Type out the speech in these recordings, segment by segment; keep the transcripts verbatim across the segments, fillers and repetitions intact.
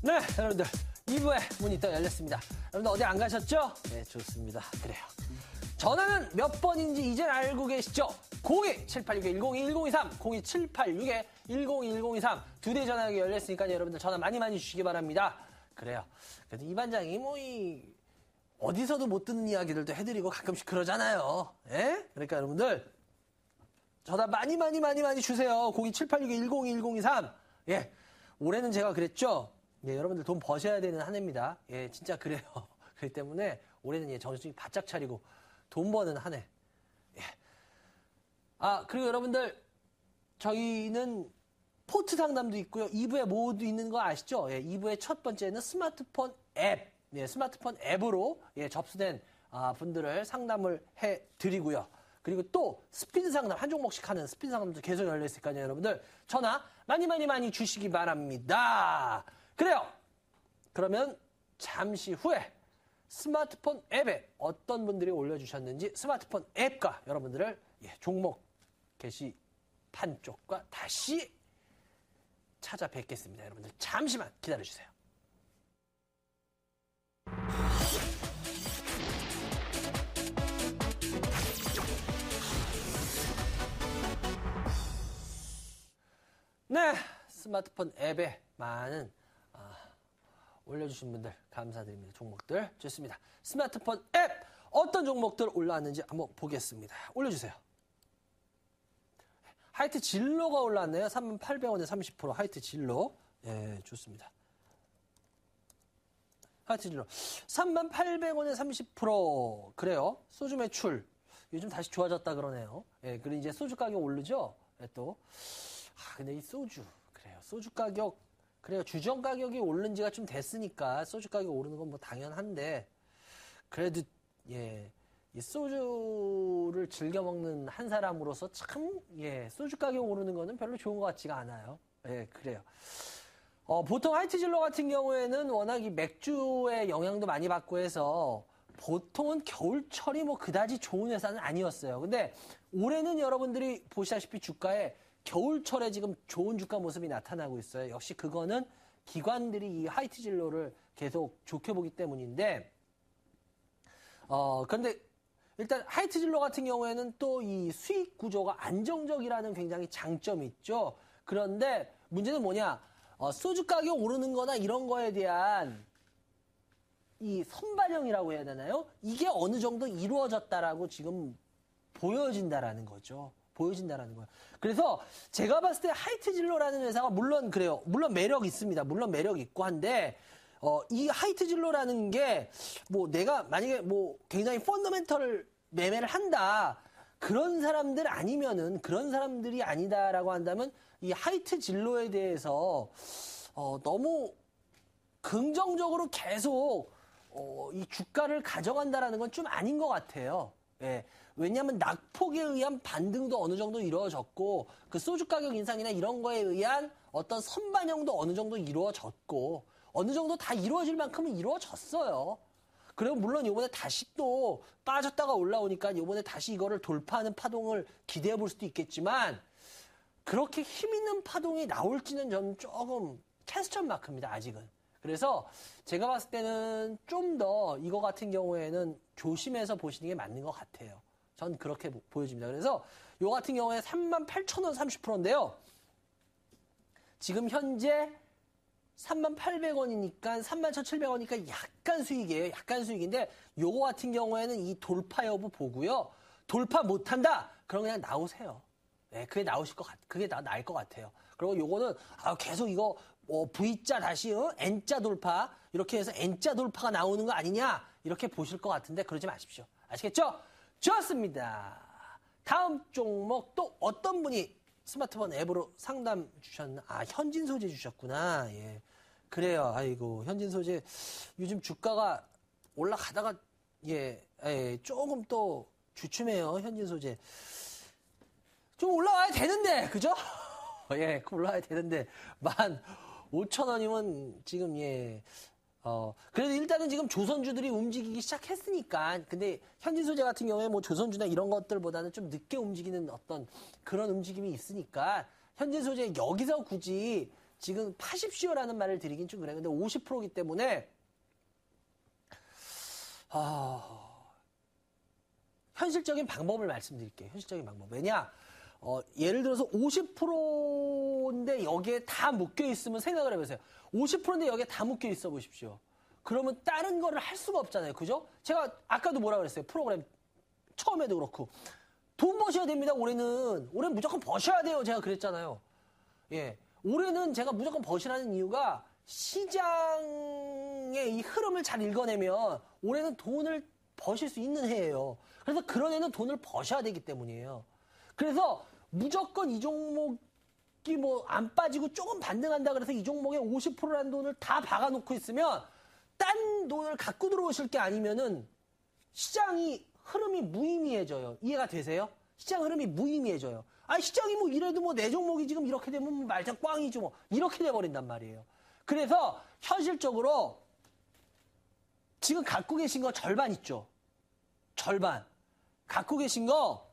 네, 여러분들 이 부의 문이 또 열렸습니다. 여러분들 어디 안 가셨죠? 네, 좋습니다. 그래요. 전화는 몇 번인지 이젠 알고 계시죠? 공이 칠팔육 일공이일공이삼, 공이 칠팔육 일공이일공이삼 두 대 전화기 열렸으니까 여러분들 전화 많이 많이 주시기 바랍니다. 그래요. 그래도 이 반장이 뭐 이 어디서도 못 듣는 이야기들도 해드리고 가끔씩 그러잖아요. 예? 그러니까 여러분들 전화 많이 많이 많이 많이 주세요. 공이 칠팔육 일공이일공이삼. 예. 올해는 제가 그랬죠. 예, 여러분들 돈 버셔야 되는 한 해입니다. 예, 진짜 그래요. 그렇기 때문에 올해는 예, 정신 바짝 차리고 돈 버는 한 해. 예. 아, 그리고 여러분들 저희는 포트 상담도 있고요. 이 부에 모두 있는 거 아시죠? 예, 이 부의 첫 번째는 스마트폰 앱. 예, 스마트폰 앱으로 예, 접수된 아, 분들을 상담을 해 드리고요. 그리고 또 스피드 상담 한 종목씩 하는 스피드 상담도 계속 열려 있으니까요. 여러분들 전화 많이 많이 많이 주시기 바랍니다. 그래요. 그러면 잠시 후에 스마트폰 앱에 어떤 분들이 올려주셨는지 스마트폰 앱과 여러분들을 예, 종목 게시판 쪽과 다시 찾아뵙겠습니다. 여러분들 잠시만 기다려주세요. 네, 스마트폰 앱에 많은 아, 올려주신 분들 감사드립니다. 종목들 좋습니다. 스마트폰 앱 어떤 종목들 올라왔는지 한번 보겠습니다. 올려주세요. 하이트 진로가 올라왔네요. 삼만 팔백 원에 삼십 퍼센트 하이트 진로. 예, 좋습니다. 하이트 진로 삼만 팔백 원에 삼십 퍼센트 그래요. 소주 매출 요즘 다시 좋아졌다 그러네요. 예, 그리고 이제 소주 가격 오르죠. 예, 또 아, 근데 이 소주 그래요. 소주 가격 그래요. 주정 가격이 오른 지가 좀 됐으니까 소주 가격 오르는 건 뭐 당연한데 그래도 예. 이 소주를 즐겨 먹는 한 사람으로서 참, 예, 소주 가격 오르는 거는 별로 좋은 것 같지가 않아요. 예, 그래요. 어, 보통 하이트진로 같은 경우에는 워낙 이 맥주의 영향도 많이 받고 해서 보통은 겨울철이 뭐 그다지 좋은 회사는 아니었어요. 근데 올해는 여러분들이 보시다시피 주가에 겨울철에 지금 좋은 주가 모습이 나타나고 있어요. 역시 그거는 기관들이 이 하이트진로를 계속 좋게 보기 때문인데, 어, 그런데 일단 하이트진로 같은 경우에는 또 이 수익 구조가 안정적이라는 굉장히 장점이 있죠. 그런데 문제는 뭐냐? 어, 소주 가격 오르는 거나 이런 거에 대한 이 선반영이라고 해야 되나요? 이게 어느 정도 이루어졌다라고 지금 보여진다라는 거죠. 보여진다라는 거예요. 그래서 제가 봤을 때 하이트진로라는 회사가 물론 그래요. 물론 매력 있습니다. 물론 매력 있고 한데 어, 이 하이트진로라는 게 뭐 내가 만약에 뭐 굉장히 펀더멘털을 매매를 한다. 그런 사람들 아니면은 그런 사람들이 아니다라고 한다면 이 하이트진로에 대해서 어, 너무 긍정적으로 계속 어, 이 주가를 가져간다라는 건 좀 아닌 것 같아요. 예. 왜냐하면 낙폭에 의한 반등도 어느 정도 이루어졌고 그 소주 가격 인상이나 이런 거에 의한 어떤 선반영도 어느 정도 이루어졌고 어느 정도 다 이루어질 만큼은 이루어졌어요. 그리고 물론 이번에 다시 또 빠졌다가 올라오니까 이번에 다시 이거를 돌파하는 파동을 기대해 볼 수도 있겠지만 그렇게 힘 있는 파동이 나올지는 저는 조금 퀘스천 마크입니다. 아직은. 그래서 제가 봤을 때는 좀 더 이거 같은 경우에는 조심해서 보시는 게 맞는 것 같아요. 전 그렇게 보여집니다. 그래서 이거 같은 경우에 삼만 팔천 원 삼십 퍼센트인데요. 지금 현재 삼만 팔백 원이니까 삼만 천칠백 원이니까 약간 수익이에요. 약간 수익인데 요거 같은 경우에는 이 돌파 여부 보고요. 돌파 못한다? 그럼 그냥 나오세요. 네, 그게 나오실 것 같, 그게 나, 나을 것 같아요. 그리고 요거는 아, 계속 이거 어, V자 다시 어? N자 돌파 이렇게 해서 N자 돌파가 나오는 거 아니냐 이렇게 보실 것 같은데 그러지 마십시오. 아시겠죠? 좋습니다. 다음 종목 또 어떤 분이 스마트폰 앱으로 상담 주셨나? 아, 현진 소재 주셨구나. 예. 그래요. 아이고, 현진 소재. 요즘 주가가 올라가다가, 예, 예, 조금 또 주춤해요. 현진 소재. 좀 올라와야 되는데, 그죠? 예, 올라와야 되는데. 만 오천 원이면 지금, 예, 어, 그래도 일단은 지금 조선주들이 움직이기 시작했으니까. 근데 현진 소재 같은 경우에 뭐 조선주나 이런 것들보다는 좀 늦게 움직이는 어떤 그런 움직임이 있으니까 현진 소재 여기서 굳이 지금 파십시오라는 말을 드리긴 좀 그래요. 근데 오십 퍼센트이기 때문에 아, 현실적인 방법을 말씀드릴게요. 현실적인 방법. 왜냐? 어, 예를 들어서 오십 퍼센트인데 여기에 다 묶여 있으면 생각을 해보세요. 오십 퍼센트인데 여기에 다 묶여 있어 보십시오. 그러면 다른 거를 할 수가 없잖아요. 그죠? 제가 아까도 뭐라 그랬어요. 프로그램 처음에도 그렇고. 돈 버셔야 됩니다, 올해는. 올해는 무조건 버셔야 돼요. 제가 그랬잖아요. 예. 올해는 제가 무조건 버시라는 이유가 시장의 이 흐름을 잘 읽어내면 올해는 돈을 버실 수 있는 해예요. 그래서 그런 해는 돈을 버셔야 되기 때문이에요. 그래서 무조건 이 종목이 뭐 안 빠지고 조금 반등한다 그래서 이 종목에 오십 퍼센트라는 돈을 다 박아놓고 있으면 딴 돈을 갖고 들어오실 게 아니면은 시장이 흐름이 무의미해져요. 이해가 되세요? 시장 흐름이 무의미해져요. 아, 시장이 뭐 이래도 뭐 내 종목이 지금 이렇게 되면 뭐 말짱 꽝이지 뭐. 이렇게 돼버린단 말이에요. 그래서 현실적으로 지금 갖고 계신 거 절반 있죠? 절반. 갖고 계신 거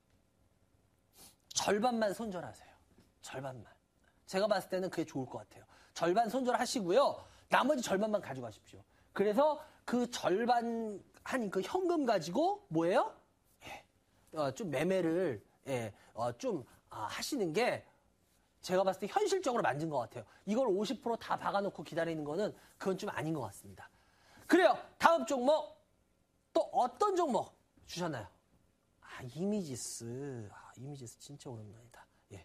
절반만 손절하세요. 절반만. 제가 봤을 때는 그게 좋을 것 같아요. 절반 손절하시고요. 나머지 절반만 가져가십시오. 그래서 그 절반 한 그 현금 가지고 뭐예요? 예, 어, 좀 매매를 예, 어, 좀 아, 하시는 게 제가 봤을 때 현실적으로 맞는 것 같아요. 이걸 오십 퍼센트 다 박아놓고 기다리는 거는 그건 좀 아닌 것 같습니다. 그래요. 다음 종목 또 어떤 종목 주셨나요? 아, 이미지스. 아, 이미지스 진짜 오랜만이다. 예.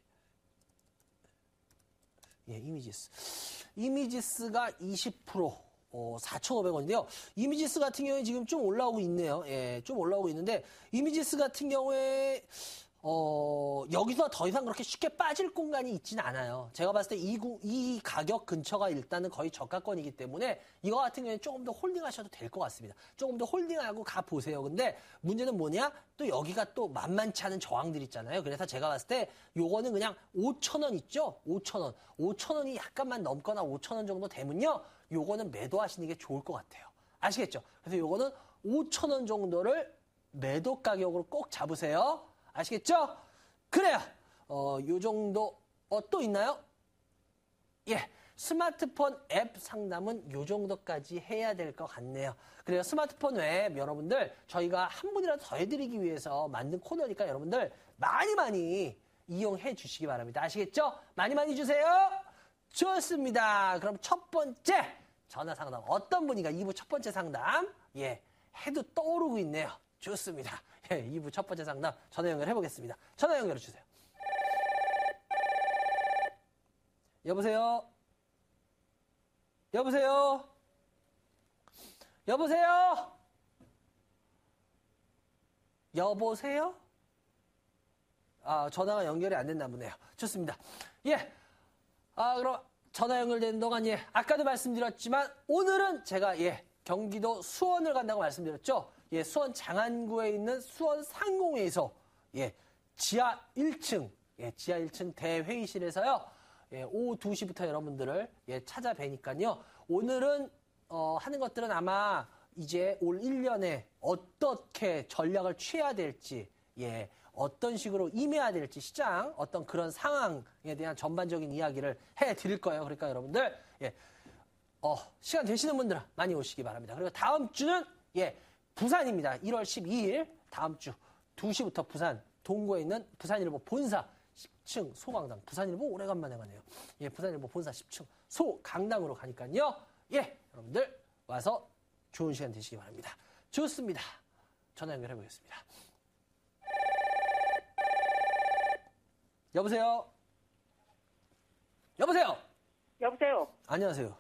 예, 이미지스. 이미지스가 이십 퍼센트, 어, 사천오백 원인데요. 이미지스 같은 경우에 지금 좀 올라오고 있네요. 예, 좀 올라오고 있는데, 이미지스 같은 경우에, 어, 여기서 더 이상 그렇게 쉽게 빠질 공간이 있지는 않아요. 제가 봤을 때 이, 이 가격 근처가 일단은 거의 저가권이기 때문에 이거 같은 경우에는 조금 더 홀딩 하셔도 될 것 같습니다. 조금 더 홀딩하고 가보세요. 근데 문제는 뭐냐? 또 여기가 또 만만치 않은 저항들 있잖아요. 그래서 제가 봤을 때 요거는 그냥 오천 원 있죠? 오천 원. 오천 원이 약간만 넘거나 오천 원 정도 되면요. 요거는 매도하시는 게 좋을 것 같아요. 아시겠죠? 그래서 요거는 오천 원 정도를 매도 가격으로 꼭 잡으세요. 아시겠죠? 그래요. 어, 요 정도, 어, 또 있나요? 예. 스마트폰 앱 상담은 요 정도까지 해야 될 것 같네요. 그래요. 스마트폰 앱 여러분들 저희가 한 분이라도 더 해드리기 위해서 만든 코너니까 여러분들 많이 많이 이용해 주시기 바랍니다. 아시겠죠? 많이 많이 주세요. 좋습니다. 그럼 첫 번째 전화 상담 어떤 분인가 이 부 첫 번째 상담 예 해도 떠오르고 있네요. 좋습니다. 예, 이 부 첫 번째 상담 전화 연결해 보겠습니다. 전화 연결해 주세요. 여보세요? 여보세요? 여보세요? 여보세요? 아, 전화가 연결이 안 됐나 보네요. 좋습니다. 예. 아, 그럼 전화 연결되는 동안 예, 아까도 말씀드렸지만 오늘은 제가 예, 경기도 수원을 간다고 말씀드렸죠. 예, 수원 장안구에 있는 수원 상공회에서 예, 지하 일 층, 예, 지하 일 층 대회의실에서요. 예, 오후 두 시부터 여러분들을 예, 찾아뵈니까요. 오늘은 어, 하는 것들은 아마 이제 올 일 년에 어떻게 전략을 취해야 될지 예, 어떤 식으로 임해야 될지 시장 어떤 그런 상황에 대한 전반적인 이야기를 해드릴 거예요. 그러니까 여러분들 예, 어, 시간 되시는 분들은 많이 오시기 바랍니다. 그리고 다음 주는 예, 부산입니다. 일월 십이일 다음 주 두 시부터 부산 동구에 있는 부산일보 본사 십 층 소강당. 부산일보 오래간만에 가네요. 예, 부산일보 본사 십 층 소강당으로 가니까요. 예, 여러분들 와서 좋은 시간 되시기 바랍니다. 좋습니다. 전화 연결해 보겠습니다. 여보세요? 여보세요? 여보세요? 안녕하세요.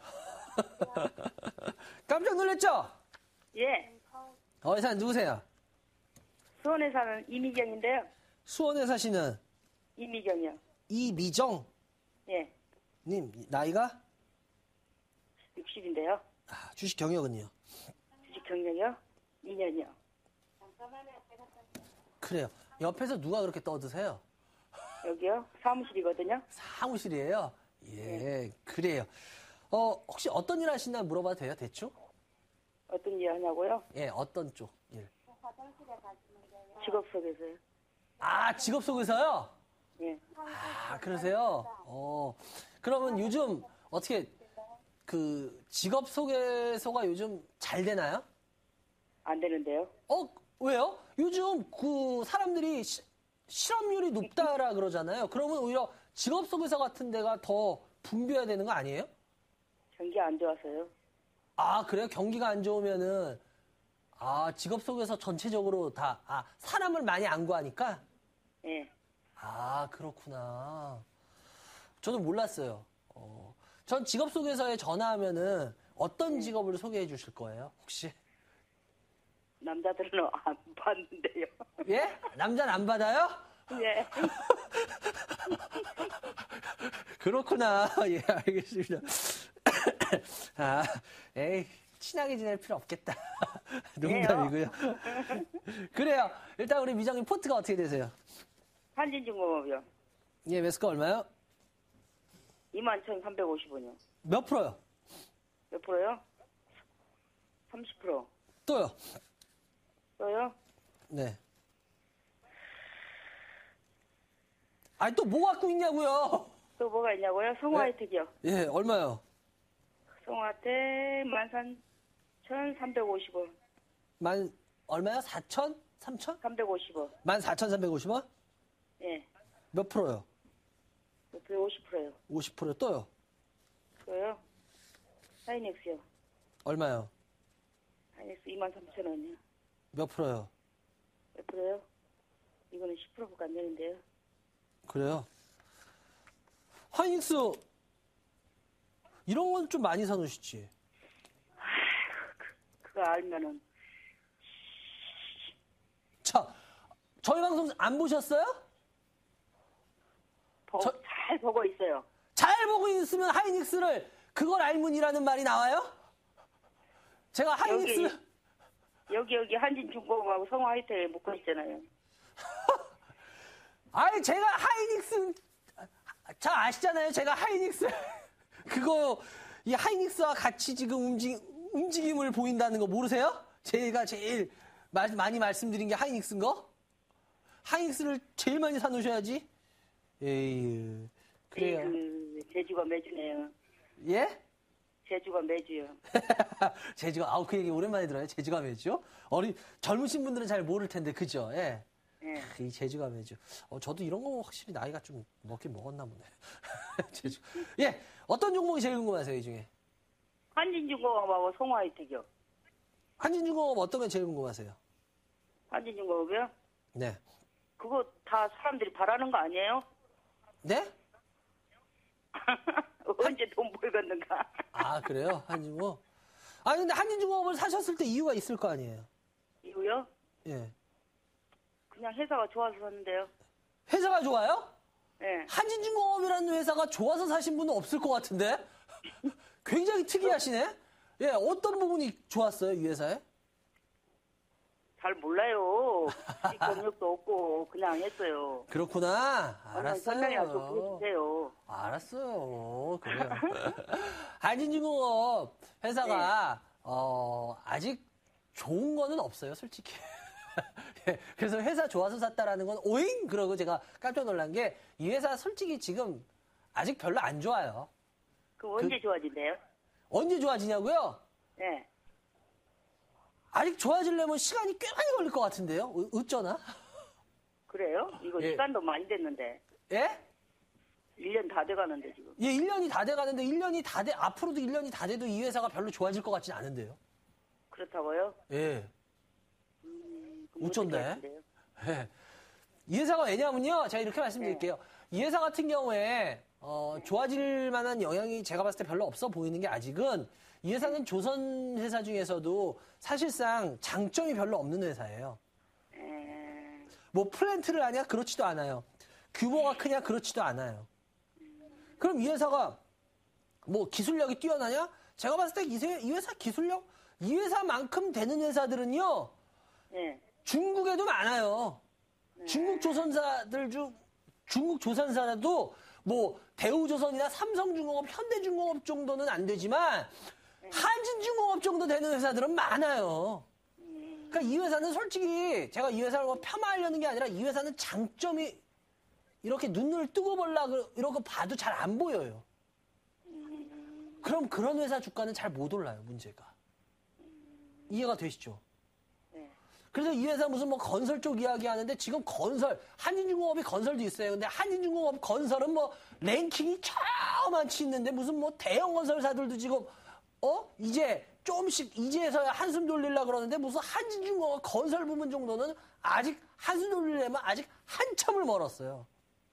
깜짝 놀랐죠? 예. 어디 사는 누구세요? 수원에 사는 이미경인데요. 수원에 사시는 이미경이요. 이미정 예. 님 나이가? 육십인데요. 아, 주식 경력은요? 주식 경력이요? 이 년이요. 그래요. 옆에서 누가 그렇게 떠드세요? 여기요? 사무실이거든요. 사무실이에요? 예, 그래요. 어, 혹시 어떤 일 하시나 물어봐도 돼요, 대충? 어떤 일 하냐고요? 예, 어떤 쪽 일? 직업 속에서요. 아, 직업 속에서요? 예. 아, 그러세요? 어. 그러면 요즘 어떻게 그 직업 소개서가 요즘 잘 되나요? 안 되는데요. 어, 왜요? 요즘 그 사람들이 시, 실업률이 높다라 그러잖아요. 그러면 오히려 직업 소개서 같은 데가 더 붐벼야 되는 거 아니에요? 경기 안 좋아서요. 아, 그래요? 경기가 안 좋으면은 아, 직업 소개서 전체적으로 다 아, 사람을 많이 안 구하니까 예. 아, 그렇구나. 저는 몰랐어요. 어, 전 직업 소개서에 전화하면은 어떤 직업을 소개해 주실 거예요, 혹시? 남자들은 안 받는데요. 예? 남자는 안 받아요? 예. 그렇구나. 예, 알겠습니다. 아, 에이, 친하게 지낼 필요 없겠다. 농담이고요. 그래요. 일단 우리 미정님 포트가 어떻게 되세요? 한진중공업이요. 예, 매스가 얼마요? 이만 천삼백오십 원이요. 몇 프로요? 몇 프로요? 삼십 프로. 또요? 또요? 네. 아니, 또 뭐 갖고 있냐고요? 또 뭐가 있냐고요? 성화혜택이요. 예, 얼마요? 성화혜택 만 삼천삼백오십 원. 만, 얼마요? 사천? 삼천? 삼백오십 원. 만 사천삼백오십 원? 예. 몇 프로요? 오십 프로요. 오십 프로 또요? 또요? 하이닉스요. 얼마요? 하이닉스 이만 삼천 원이요. 몇 프로요? 몇 프로요? 이거는 십 프로밖에 안 되는데요. 그래요? 하이닉스 이런 건 좀 많이 사놓으시지. 그거 알면은 자, 저희 방송 안 보셨어요? 보, 저- 잘 보고 있어요. 잘 보고 있으면 하이닉스를 그걸 알문이라는 말이 나와요? 제가 하이닉스 여기, 여기 여기 한진중공업하고 성화혜택에 묶어 있잖아요. 아니 제가 하이닉스 잘 아시잖아요. 제가 하이닉스 그거 이 하이닉스와 같이 지금 움직 움직임을 보인다는 거 모르세요? 제가 제일 마, 많이 말씀드린 게 하이닉스인 거? 하이닉스를 제일 많이 사놓으셔야지. 에이 그래요. 그 제주가 매주네요. 예? 제주가 매주요. 제주가 아우 그 얘기 오랜만에 들어요. 제주가 매주. 어린 젊으신 분들은 잘 모를 텐데 그죠? 예. 예. 이 제주가 매주. 어, 저도 이런 거 확실히 나이가 좀 먹긴 먹었나 보네. 제주. 예. 어떤 종목이 제일 궁금하세요, 이 중에? 한진중공업하고 성화혜택이요. 한진중공업 어떤 게 제일 궁금하세요? 한진중공업이요? 네. 그거 다 사람들이 바라는 거 아니에요? 네? 언제 돈 벌겠는가? 아, 그래요? 한진중공업? 아니, 근데 한진중공업을 사셨을 때 이유가 있을 거 아니에요? 이유요? 예. 그냥 회사가 좋아서 샀는데요. 회사가 좋아요? 예. 한진중공업이라는 회사가 좋아서 사신 분은 없을 것 같은데? 굉장히 특이하시네? 예, 어떤 부분이 좋았어요, 이 회사에? 잘 몰라요. 수익 경력도 없고 그냥 했어요. 그렇구나. 얼른 설명이나 좀 알았어요. 해주세요. 알았어요. 그래요. 한진중공업 회사가 어, 아직 좋은 거는 없어요, 솔직히. 예, 그래서 회사 좋아서 샀다라는 건 오잉? 그러고 제가 깜짝 놀란 게 이 회사 솔직히 지금 아직 별로 안 좋아요. 그 언제 좋아진대요? 언제 좋아지냐고요? 예. 아직 좋아지려면 시간이 꽤 많이 걸릴 것 같은데요? 어, 어쩌나? 그래요? 이거 예. 시간도 많이 됐는데. 예? 일 년 다 돼가는데 지금. 예, 일 년이 다 돼가는데 일 년이 다 돼, 앞으로도 일 년이 다 돼도 이 회사가 별로 좋아질 것 같진 않은데요? 그렇다고요? 예. 음, 그럼 어쩐데? 어떻게 하신대요? 예. 이 회사가 왜냐면요. 제가 이렇게 말씀드릴게요. 이 회사 같은 경우에, 어, 좋아질 만한 영향이 제가 봤을 때 별로 없어 보이는 게 아직은 이 회사는 조선 회사 중에서도 사실상 장점이 별로 없는 회사예요. 에... 뭐 플랜트를 하냐? 그렇지도 않아요. 규모가 크냐? 그렇지도 않아요. 그럼 이 회사가 뭐 기술력이 뛰어나냐? 제가 봤을 때 이 회사 기술력? 이 회사만큼 되는 회사들은요. 예. 중국에도 많아요. 중국 조선사들 중 중국 조선사라도 뭐 대우조선이나 삼성중공업, 현대중공업 정도는 안 되지만 한진중공업 정도 되는 회사들은 많아요. 그러니까 이 회사는 솔직히 제가 이 회사를 뭐 폄하하려는 게 아니라 이 회사는 장점이 이렇게 눈을 뜨고 볼라 이런 거 봐도 잘 안 보여요. 그럼 그런 회사 주가는 잘 못 올라요, 문제가. 이해가 되시죠? 네. 그래서 이 회사 무슨 뭐 건설 쪽 이야기 하는데 지금 건설, 한진중공업이 건설도 있어요. 근데 한진중공업 건설은 뭐 랭킹이 저만치 있는데 무슨 뭐 대형 건설사들도 지금, 어? 이제 조금씩 이제서야 한숨 돌리려고 그러는데 무슨 한진중공업 건설 부문 정도는 아직 한숨 돌리려면 아직 한참을 멀었어요.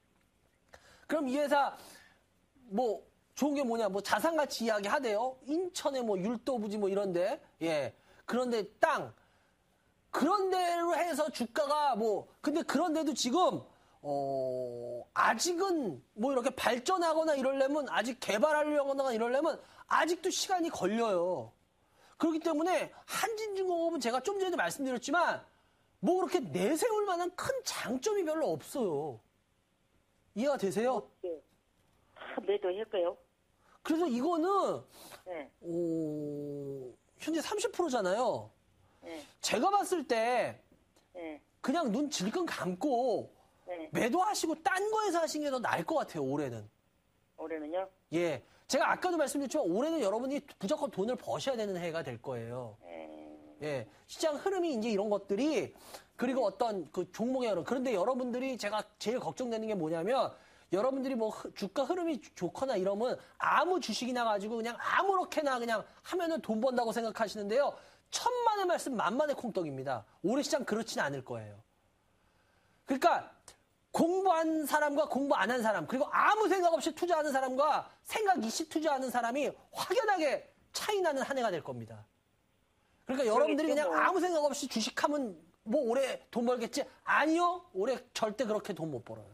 그럼 이 회사, 뭐, 좋은 게 뭐냐, 뭐 자산가치 이야기 하대요. 인천에 뭐 율도부지 뭐 이런데, 예. 그런데 땅, 그런 데로 해서 주가가 뭐, 근데 그런데도 지금, 어, 아직은 뭐 이렇게 발전하거나 이러려면, 아직 개발하려거나 이러려면, 아직도 시간이 걸려요. 그렇기 때문에 한진중공업은 제가 좀 전에도 말씀드렸지만, 뭐 그렇게 내세울 만한 큰 장점이 별로 없어요. 이해가 되세요? 네. 다 매도했고요. 그래서 이거는, 네. 어, 현재 삼십 퍼센트잖아요. 네. 제가 봤을 때 네. 그냥 눈 질끈 감고 네. 매도하시고 딴 거에서 하시는 게 더 나을 것 같아요, 올해는. 올해는요? 예. 제가 아까도 말씀드렸지만 올해는 여러분이 무조건 돈을 버셔야 되는 해가 될 거예요. 네. 예. 시장 흐름이 이제 이런 것들이 그리고 어떤 그 종목의 흐름. 그런데 여러분들이 제가 제일 걱정되는 게 뭐냐면 여러분들이 뭐 흐- 주가 흐름이 좋거나 이러면 아무 주식이나 가지고 그냥 아무렇게나 그냥 하면은 돈 번다고 생각하시는데요. 천만의 말씀 만만의 콩떡입니다. 올해 시장 그렇지는 않을 거예요. 그러니까 공부한 사람과 공부 안 한 사람 그리고 아무 생각 없이 투자하는 사람과 생각 있이 투자하는 사람이 확연하게 차이 나는 한 해가 될 겁니다. 그러니까 여러분들이 그냥 뭐. 아무 생각 없이 주식하면 뭐 올해 돈 벌겠지? 아니요. 올해 절대 그렇게 돈 못 벌어요.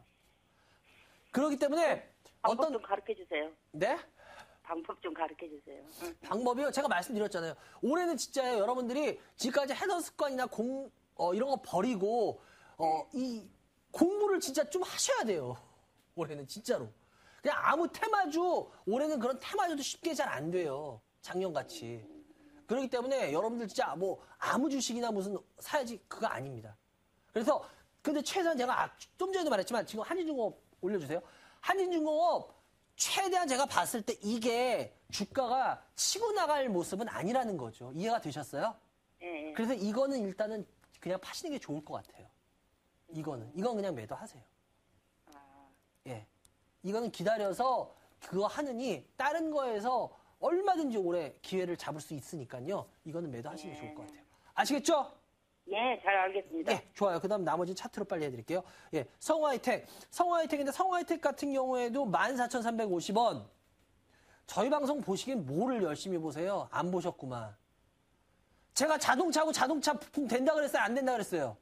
그렇기 때문에 방법 어떤 좀 가르쳐 주세요. 네? 방법 좀 가르쳐 주세요. 응. 방법이요. 제가 말씀드렸잖아요. 올해는 진짜 여러분들이 지금까지 해던 습관이나 공 어, 이런 거 버리고 어, 이 공부를 진짜 좀 하셔야 돼요. 올해는 진짜로. 그냥 아무 테마주 올해는 그런 테마주도 쉽게 잘 안 돼요. 작년같이. 그렇기 때문에 여러분들 진짜 뭐 아무 주식이나 무슨 사야지 그거 아닙니다. 그래서 근데 최소한 제가 아, 좀 전에도 말했지만 지금 한진중공업 올려주세요. 한진중공업 최대한 제가 봤을 때 이게 주가가 치고 나갈 모습은 아니라는 거죠. 이해가 되셨어요? 예, 예. 그래서 이거는 일단은 그냥 파시는 게 좋을 것 같아요. 이거는. 이건 그냥 매도하세요. 아, 예. 이거는 기다려서 그거 하느니 다른 거에서 얼마든지 올해 기회를 잡을 수 있으니까요. 이거는 매도하시는 게 좋을 것 같아요. 아시겠죠? 예, 잘 알겠습니다. 예, 좋아요. 그 다음 나머지 차트로 빨리 해드릴게요. 예, 성화이텍. 성화이텍인데 성화이텍 같은 경우에도 만 사천삼백오십 원. 저희 방송 보시기엔 뭐를 열심히 보세요? 안 보셨구만. 제가 자동차하고 자동차 부품 된다 그랬어요? 안 된다 그랬어요?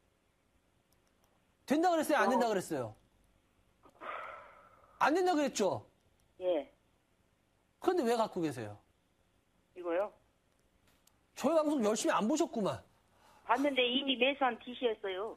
된다 그랬어요? 안 된다 그랬어요? 안 된다 그랬죠? 예, 그런데 왜 갖고 계세요? 이거요? 저희 방송 열심히 안 보셨구만. 봤는데 이미 매수한 티시였어요.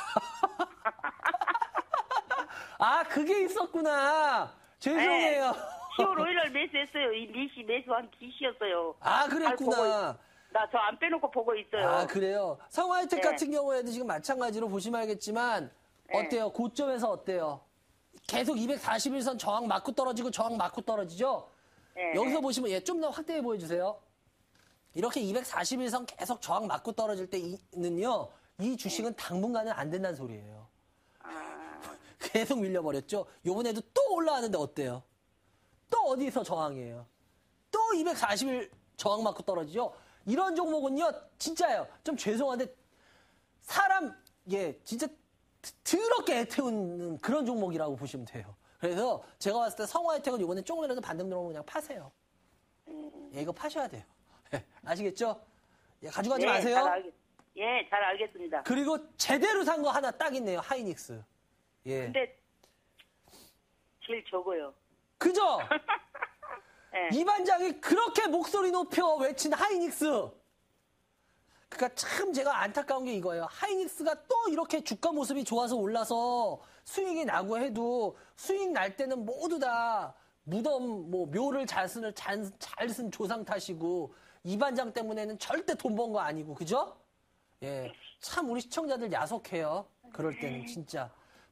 아, 그게 있었구나. 죄송해요. 시월 오일날 매수했어요. 이 미시 매수한 티시였어요. 아, 그랬구나. 나 저 안 빼놓고 보고 있어요. 아, 그래요? 성화이텍 네. 같은 경우에도 지금 마찬가지로 보시면 알겠지만, 네. 어때요? 고점에서 어때요? 계속 이백사십일 선 저항 맞고 떨어지고 저항 맞고 떨어지죠? 네. 여기서 보시면, 예, 좀 더 확대해 보여주세요. 이렇게 이백사십일 선 계속 저항 맞고 떨어질 때는요, 이 주식은 당분간은 안 된다는 소리예요. 아, 계속 밀려버렸죠? 요번에도 또 올라가는데 어때요? 또 어디서 저항이에요? 또 이백사십 일 저항 맞고 떨어지죠? 이런 종목은요, 진짜예요. 좀 죄송한데, 사람, 예, 진짜 드- 더럽게 애태우는 그런 종목이라고 보시면 돼요. 그래서 제가 봤을 때 성화혜택은 이번에 조금이라도 반등 들어오면 그냥 파세요. 예, 이거 파셔야 돼요. 예, 아시겠죠? 예, 가져가지 네, 마세요. 잘 알겠, 예, 잘 알겠습니다. 그리고 제대로 산 거 하나 딱 있네요. 하이닉스. 예. 근데 제일 적어요. 그죠? 예. 이 반장이 그렇게 목소리 높여 외친 하이닉스. 그러니까 참 제가 안타까운 게 이거예요. 하이닉스가 또 이렇게 주가 모습이 좋아서 올라서 수익이 나고 해도 수익 날 때는 모두 다 무덤 뭐 묘를 잘 쓴 잘 쓴 조상 탓이고 이 반장 때문에는 절대 돈 번 거 아니고 그죠? 예, 참 우리 시청자들 야속해요. 그럴 때는 진짜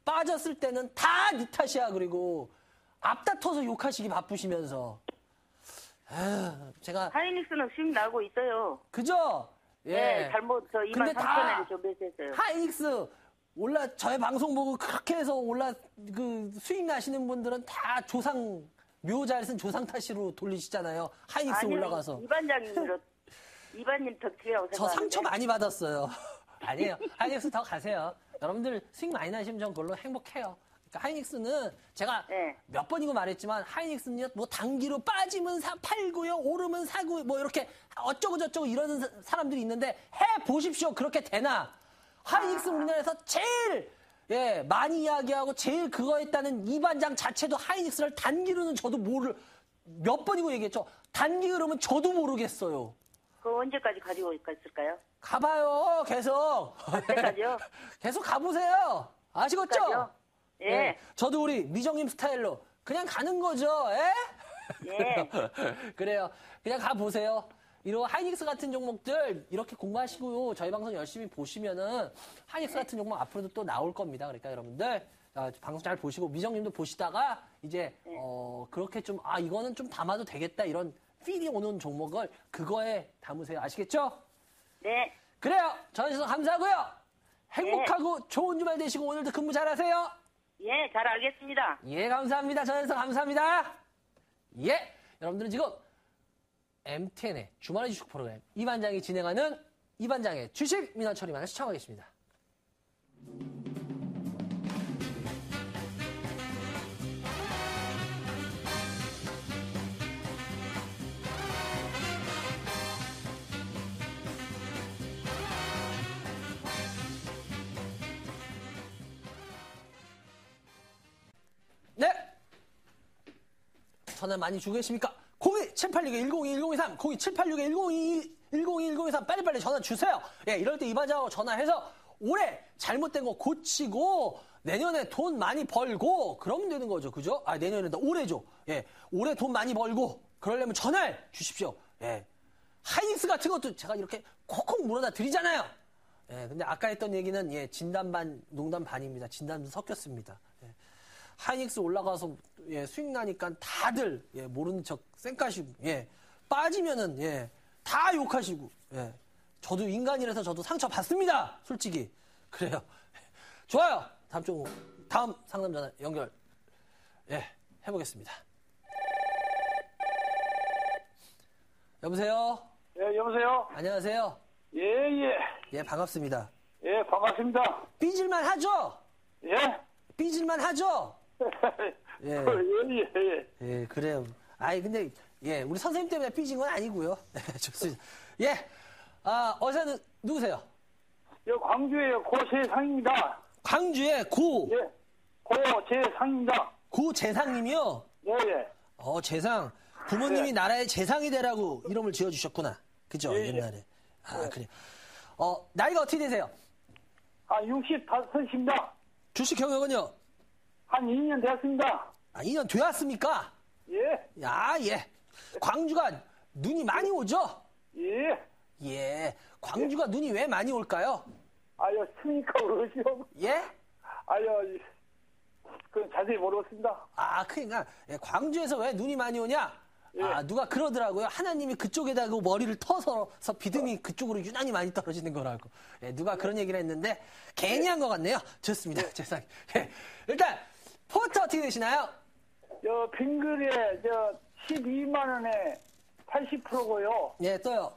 빠졌을 때는 다 니 탓이야. 그리고 앞다퉈서 욕하시기 바쁘시면서. 에휴, 제가 하이닉스는 수익 나고 있어요. 그죠? 예. 네, 잘못 저 이만 근데 삼천 다 원에 좀 매수했어요. 하이닉스 올라 저의 방송 보고 그렇게 해서 올라 그 수익 나시는 분들은 다 조상 묘잘 쓴 조상 탓으로 돌리시잖아요. 하이닉스 아니요, 올라가서 이반장님으로 이반님 덕지라고 저 생각하는데. 상처 많이 받았어요. 아니에요. 하이닉스 더 가세요. 여러분들 수익 많이 나시면 전 그걸로 행복해요. 그러니까 하이닉스는 제가 네. 몇 번이고 말했지만 하이닉스는요 뭐 단기로 빠지면 사, 팔고요 오르면 사고 뭐 이렇게 어쩌고 저쩌고 이러는 사- 사람들이 있는데 해 보십시오. 그렇게 되나? 하이닉스 우리나라에서 제일 예 많이 이야기하고 제일 그거 했다는 이 반장 자체도 하이닉스를 단기로는 저도 모를 몇 번이고 얘기했죠. 단기 흐름은 저도 모르겠어요. 그거 언제까지 가지고 있을까요? 가봐요 계속. 언제까지요? 계속 가보세요. 아시겠죠? 언제까지요? 예. 예. 저도 우리 미정님 스타일로 그냥 가는 거죠. 예? 예. 그래요. 그냥 가보세요. 이런 하이닉스 같은 종목들 이렇게 공부하시고요. 저희 방송 열심히 보시면은 하이닉스 같은 종목 앞으로도 또 나올 겁니다. 그러니까 여러분들 아, 방송 잘 보시고 미정님도 보시다가 이제 어, 그렇게 좀 아 이거는 좀 담아도 되겠다 이런 필이 오는 종목을 그거에 담으세요. 아시겠죠? 네. 그래요. 전해주셔서 감사하고요. 행복하고 좋은 주말 되시고 오늘도 근무 잘하세요. 예, 잘 알겠습니다. 예, 감사합니다. 전해주셔서 감사합니다. 예, 여러분들은 지금 엠티엔의 주말의 주식 프로그램 이반장이 진행하는 이반장의 주식 민원 처리만을 시청하고 계십니다. 네. 전화 많이 주고 계십니까? 공이 칠팔육 일공이 일공이삼, 공이 칠팔육 일공이 일공이 일공이삼 빨리빨리 전화 주세요. 예, 이럴 때 이반장하고 전화해서 올해 잘못된 거 고치고 내년에 돈 많이 벌고 그러면 되는 거죠. 그죠? 아, 내년에다 올해죠. 예, 올해 돈 많이 벌고 그러려면 전화를 주십시오. 예. 하이닉스 같은 것도 제가 이렇게 콕콕 물어다 드리잖아요. 예, 근데 아까 했던 얘기는 예, 진담 반, 농담 반입니다. 진담도 섞였습니다. 예. 하이닉스 올라가서 예, 수익 나니까 다들 예, 모르는 척 쌩까시고 예, 빠지면은 예, 다 욕하시고 예, 저도 인간이라서 저도 상처 받습니다. 솔직히 그래요. 좋아요. 다음 쪽 다음 상담 전화 연결 예, 해보겠습니다. 여보세요. 예, 여보세요? 안녕하세요. 예, 예. 예, 반갑습니다. 예, 반갑습니다. 삐질만 하죠? 예? 삐질만 하죠? 예. 예, 예, 예. 예, 그래요. 아이, 근데, 예, 우리 선생님 때문에 삐진 건 아니고요. 좋습니다. 예, 아, 어디서 누, 누구세요? 여 광주에요. 고재상입니다. 광주의 고, 예. 고재상입니다. 고재상님이요? 예, 예. 어, 재상. 부모님이 예. 나라의 재상이 되라고 이름을 지어주셨구나. 그죠? 예, 예. 옛날에. 아, 예. 그래요. 어, 나이가 어떻게 되세요? 아, 육십다섯입니다. 주식 경력은요? 한 이 년 됐습니다. 아, 이 년 되었습니까? 예, 야, 예. 광주가 눈이 많이 오죠? 예. 예. 광주가 눈이 왜 많이 올까요? 아유, 스니까 그러시오. 예? 아유, 그 자세히 모르겠습니다. 아, 그러니까 예, 광주에서 왜 눈이 많이 오냐? 예. 아, 누가 그러더라고요. 하나님이 그쪽에다 그 머리를 터서 비듬이 그쪽으로 유난히 많이 떨어지는 거라고. 예, 누가 그런 얘기를 했는데 괜히 한 것 같네요. 좋습니다. 세상에. 예. 일단 포트 어떻게 되시나요? 저 빙글에 저 십이만 원에 팔십 퍼센트고요. 예, 또요.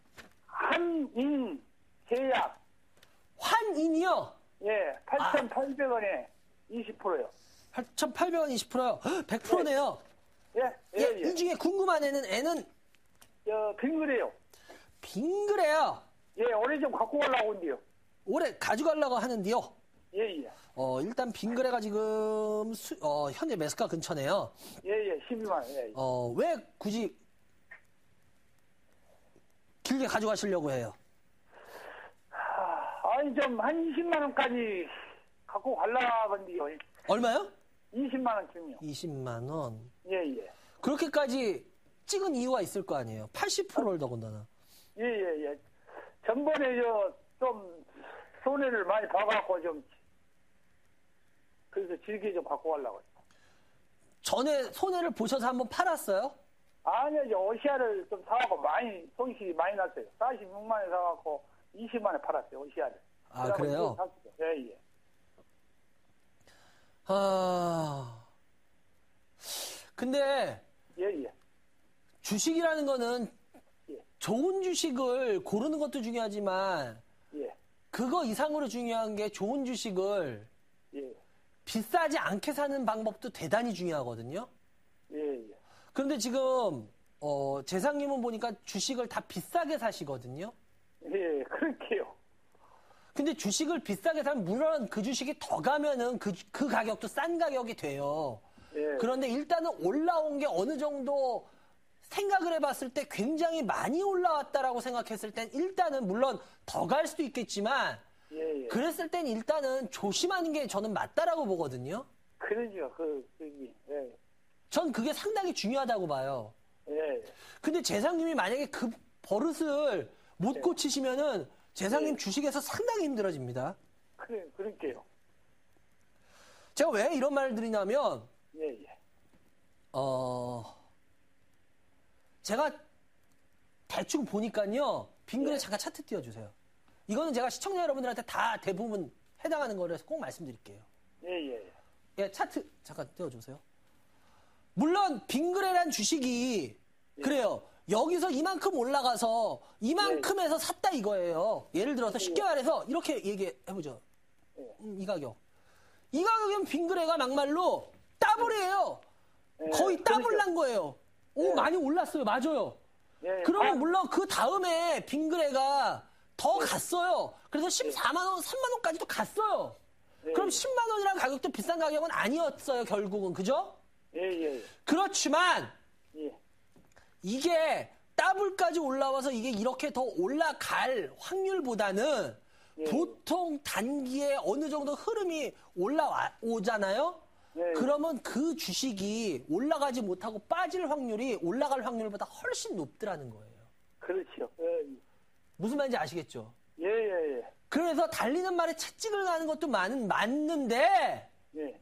한인 제약 환인이요. 예, 팔천팔백 원에 이십 퍼센트요. 팔천팔백 원 이십 퍼센트요. 백 퍼센트네요. 예, 예, 예, 예. 이 중에 궁금한 애는 애는 저 빙글이에요. 빙그레요. 예, 올해 좀 갖고 가려고 한대요. 올해 가져가려고 하는데요. 예, 예. 어, 일단 빙그레가 지금 수- 어, 현재 매수가 근처네요. 예, 예, 십이만 원. 예, 예. 어, 왜 굳이 길게 가져가시려고 해요? 아니, 좀 한 이십만 원까지 갖고 가려고 한대요. 얼마요? 이십만 원쯤이요. 이십만 원. 예, 예. 그렇게까지 찍은 이유가 있을 거 아니에요. 팔십 퍼센트를 더군다나. 예, 예, 예. 전번에 저 좀 손해를 많이 봐갖고 좀 그래서 질게 좀 갖고 가려고요. 전에 손해를 보셔서 한번 팔았어요? 아니요, 이제 오시아를 좀 사갖고 많이, 손실이 많이 났어요. 사십육만 원에 사갖고 이십만 원에 팔았어요, 오시아를. 아, 그래요? 예, 예. 아, 근데 예, 예. 주식이라는 거는 예. 좋은 주식을 고르는 것도 중요하지만 예, 그거 이상으로 중요한 게 좋은 주식을 예, 비싸지 않게 사는 방법도 대단히 중요하거든요. 예, 예. 그런데 지금 어, 재상님은 보니까 주식을 다 비싸게 사시거든요. 예, 그렇게요. 근데 주식을 비싸게 사면 물론 그 주식이 더 가면은 그, 그 가격도 싼 가격이 돼요. 예. 그런데 일단은 올라온 게 어느 정도 생각을 해봤을 때 굉장히 많이 올라왔다라고 생각했을 땐 일단은 물론 더 갈 수도 있겠지만 예, 예. 그랬을 땐 일단은 조심하는 게 저는 맞다라고 보거든요. 그러죠, 그, 그게. 예, 전 그게 상당히 중요하다고 봐요. 예. 근데 재상님이 만약에 그 버릇을 못 네. 고치시면은 재상님 네. 주식에서 상당히 힘들어집니다. 그래, 그럴게요. 제가 왜 이런 말을 드리냐면 예, 예. 어 제가 대충 보니까요. 빙글에 네. 잠깐 차트 띄워주세요. 이거는 제가 시청자 여러분들한테 다 대부분 해당하는 거라서 꼭 말씀드릴게요. 예, 예, 예. 예, 차트 잠깐 띄워주세요. 물론 빙그레란 주식이 그래요. 여기서 이만큼 올라가서 이만큼에서 샀다 이거예요. 예를 들어서 쉽게 말해서 이렇게 얘기해보죠. 음, 이 가격. 이 가격이면 빙그레가 막말로 더블이에요. 예, 거의 더블 그러죠. 난 거예요. 오, 많이 올랐어요. 맞아요. 예, 그러면 아, 물론 그 다음에 빙그레가 더 갔어요. 그래서 십사만 원, 삼만 원까지도 갔어요. 예, 그럼 십만 원이라는 가격도 비싼 가격은 아니었어요. 결국은. 그죠? 예, 예, 그렇지만 예. 이게 더블까지 올라와서 이게 이렇게 더 올라갈 확률보다는 예. 보통 단기에 어느 정도 흐름이 올라오잖아요? 예. 그러면 그 주식이 올라가지 못하고 빠질 확률이 올라갈 확률보다 훨씬 높더라는 거예요. 그렇죠. 예, 무슨 말인지 아시겠죠? 예, 예, 예. 그래서 달리는 말에 채찍을 가는 것도 많은, 맞는데 예.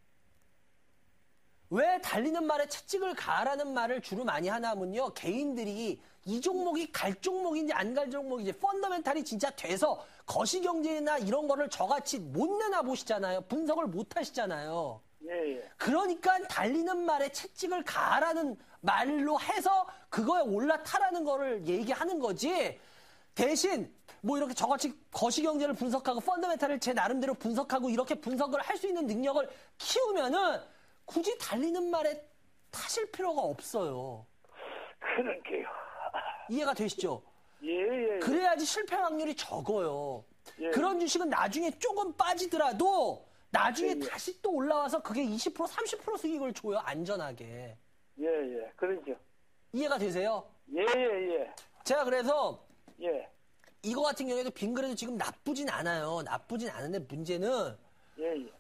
왜 달리는 말에 채찍을 가라는 말을 주로 많이 하냐면요. 개인들이 이 종목이 갈 종목인지 안 갈 종목인지 펀더멘탈이 진짜 돼서 거시경제나 이런 거를 저같이 못 내나 보시잖아요. 분석을 못 하시잖아요. 예, 예. 그러니까 달리는 말에 채찍을 가라는 말로 해서 그거에 올라타라는 거를 얘기하는 거지. 대신 뭐 이렇게 저같이 거시경제를 분석하고 펀더멘탈을 제 나름대로 분석하고 이렇게 분석을 할 수 있는 능력을 키우면은 굳이 달리는 말에 타실 필요가 없어요. 그럴게요. 이해가 되시죠? 예, 예. 그래야지 실패 확률이 적어요. 예. 그런 주식은 나중에 조금 빠지더라도 나중에 예, 예. 다시 또 올라와서 그게 이십 퍼센트, 삼십 퍼센트 수익을 줘요. 안전하게. 예, 예. 그러죠. 이해가 되세요? 예, 예, 예. 제가 그래서 예, 이거 같은 경우에도 빙그레도 지금 나쁘진 않아요. 나쁘진 않은데 문제는 예, 예.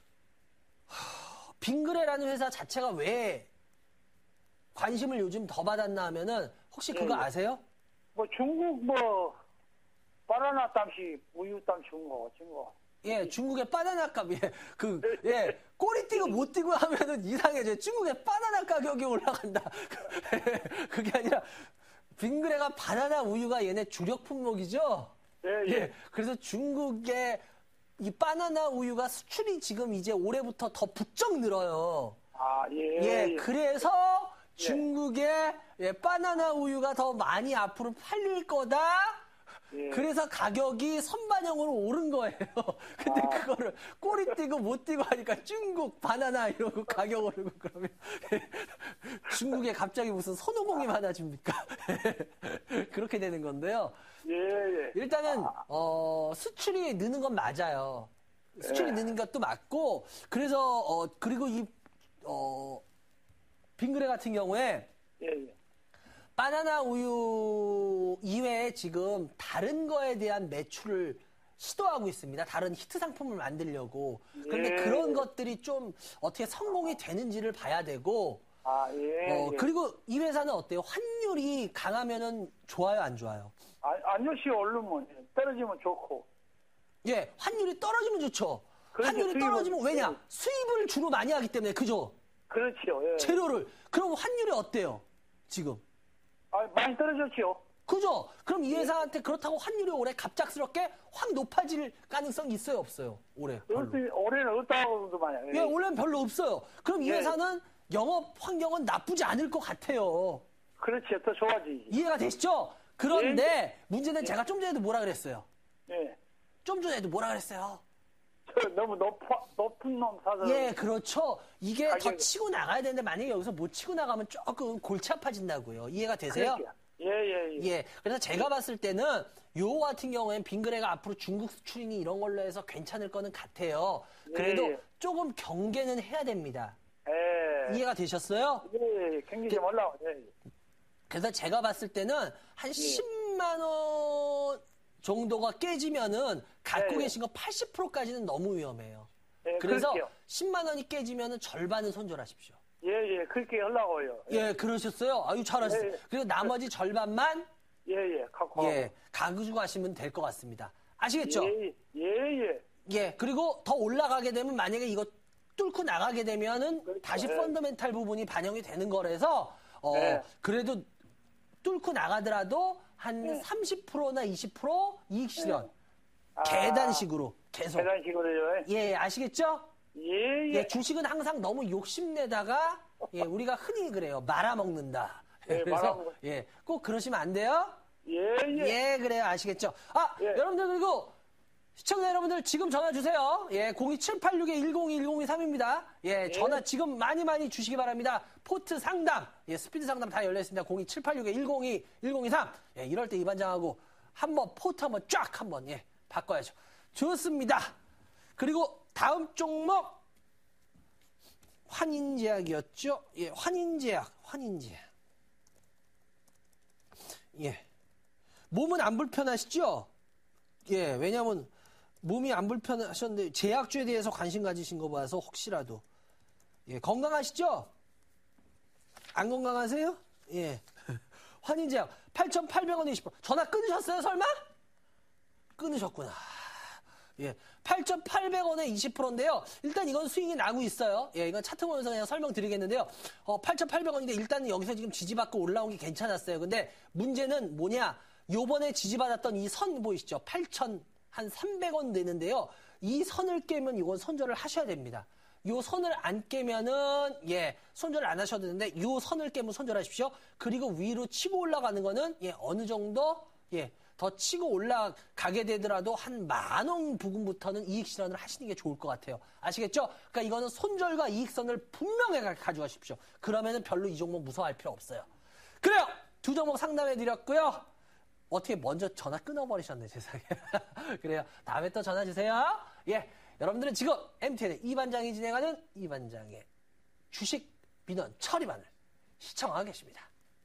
빙그레라는 회사 자체가 왜 관심을 요즘 더 받았나 하면은 혹시 그거 예, 예. 아세요? 뭐 중국 뭐 바나나 땀시 우유 땀 준 거, 준 거. 예, 중국의 바나나 값, 예, 그, 예, 꼬리 띄고 못 띄고 하면은 이상해져요. 중국의 바나나 가격이 올라간다. 그게 아니라, 빙그레가 바나나 우유가 얘네 주력 품목이죠? 예, 예. 예, 그래서 중국의 이 바나나 우유가 수출이 지금 이제 올해부터 더 부쩍 늘어요. 아, 예, 예, 예. 그래서 중국의 예, 바나나 우유가 더 많이 앞으로 팔릴 거다. 예. 그래서 가격이 선반영으로 오른 거예요. 근데 아. 그거를 꼬리 띄고 못 띄고 하니까 중국 바나나 이러고 가격 오르고 그러면 중국에 갑자기 무슨 손오공이 많아집니까? 그렇게 되는 건데요. 예, 예. 일단은 어, 수출이 느는 건 맞아요. 수출이 예. 느는 것도 맞고 그래서 어, 그리고 이 어, 빙그레 같은 경우에 예, 예. 바나나 우유 이외에 지금 다른 거에 대한 매출을 시도하고 있습니다. 다른 히트 상품을 만들려고. 그런데 예. 그런 것들이 좀 어떻게 성공이 되는지를 봐야 되고 아, 예. 어, 예. 그리고 이 회사는 어때요? 환율이 강하면은 좋아요, 안 좋아요? 아, 안녕시 오르면 떨어지면 좋고. 예, 환율이 떨어지면 좋죠. 그렇죠. 환율이 수입은- 떨어지면 왜냐? 예. 수입을 주로 많이 하기 때문에 그죠? 그렇지요. 예. 재료를. 그럼 환율이 어때요? 지금. 아, 많이 떨어졌지요. 그죠? 그럼 이 회사한테 그렇다고 환율이 올해 갑작스럽게 확 높아질 가능성이 있어요, 없어요? 올해. 별로. 어떤- 올해는 없다고도 말이야. 예, 올해는 별로 없어요. 그럼 이 예. 회사는 영업 환경은 나쁘지 않을 것 같아요. 그렇지, 더 좋아지지. 이해가 되시죠? 그런데 문제는 제가 좀 전에도 뭐라 그랬어요? 예. 좀 전에도 뭐라 그랬어요? 저 너무 높, 높은 놈 사서. 예, 그렇죠. 이게 더 가격이- 치고 나가야 되는데 만약에 여기서 못 치고 나가면 조금 골치 아파진다고요. 이해가 되세요? 그렇죠. 예, 예, 예. 예. 그래서 제가 봤을 때는 요 같은 경우에는 빈그레가 앞으로 중국 수출이니 이런 걸로 해서 괜찮을 거는 같아요. 그래도 예, 예. 조금 경계는 해야 됩니다. 예. 이해가 되셨어요? 예, 예. 경기 좀 올라와. 예. 그래서 제가 봤을 때는 한 십만 원 정도가 깨지면은 갖고 예, 예. 계신 거 팔십 퍼센트까지는 너무 위험해요. 예, 그래서 그럴게요. 십만 원이 깨지면은 절반은 손절하십시오. 예, 예. 그렇게 하려고요. 예, 예, 그러셨어요? 아유, 잘하셨어요. 예, 예. 그리고 나머지 절반만, 예. 예, 갖고. 예, 가지고 가시면 될 것 같습니다. 아시겠죠? 예, 예, 예. 예, 그리고 더 올라가게 되면 만약에 이거 뚫고 나가게 되면은 그렇죠. 다시 예. 펀더멘탈 부분이 반영이 되는 거라서, 어, 예. 그래도 뚫고 나가더라도 한 예. 삼십 퍼센트나 이십 퍼센트 이익 실현. 아, 계단식으로 계속. 계단식으로요. 예, 아시겠죠? 예, 예. 예, 주식은 항상 너무 욕심내다가, 예, 우리가 흔히 그래요. 말아먹는다. 예, 그래서, 말아먹- 예, 꼭 그러시면 안 돼요? 예, 예. 예, 그래요. 아시겠죠? 아, 예. 여러분들, 그리고 시청자 여러분들 지금 전화 주세요. 예, 공이 칠팔육 일공이 일공이삼입니다. 예, 전화 지금 많이 많이 주시기 바랍니다. 포트 상담, 예, 스피드 상담 다 열려있습니다. 공이 칠팔육 일공이 일공이삼. 예, 이럴 때 이 반장하고 한번 포트 한번 쫙 한번, 예, 바꿔야죠. 좋습니다. 그리고 다음 종목, 환인제약이었죠? 예, 환인제약, 환인제약. 예. 몸은 안 불편하시죠? 예, 왜냐면 몸이 안 불편하셨는데 제약주에 대해서 관심 가지신 거 봐서 혹시라도. 예, 건강하시죠? 안 건강하세요? 예. 환인제약 팔천팔백 원에 이십 퍼센트. 전화 끊으셨어요, 설마? 끊으셨구나. 예. 팔천팔백 원에 이십 퍼센트인데요. 일단 이건 스윙이 나고 있어요. 예, 이건 차트 보면서 그냥 설명드리겠는데요. 어, 팔천팔백 원인데 일단 여기서 지금 지지받고 올라온 게 괜찮았어요. 근데 문제는 뭐냐? 요번에 지지받았던 이 선 보이시죠? 팔천삼백 원 되는데요. 이 선을 깨면 이건 손절을 하셔야 됩니다. 요 선을 안 깨면은, 예, 손절을 안 하셔도 되는데, 요 선을 깨면 손절하십시오. 그리고 위로 치고 올라가는 거는, 예, 어느 정도, 예, 더 치고 올라가게 되더라도 한 만 원 부근부터는 이익 실현을 하시는 게 좋을 것 같아요. 아시겠죠? 그러니까 이거는 손절과 이익선을 분명하게 가져가십시오. 그러면은 별로 이 종목 무서워할 필요 없어요. 그래요! 두 종목 상담해 드렸고요. 어떻게 먼저 전화 끊어버리셨네, 세상에. 그래요. 다음에 또 전화 주세요. 예. 여러분들은 지금 엠티엔의 이반장이 진행하는 이반장의 주식 민원 처리반을 시청하고 계십니다.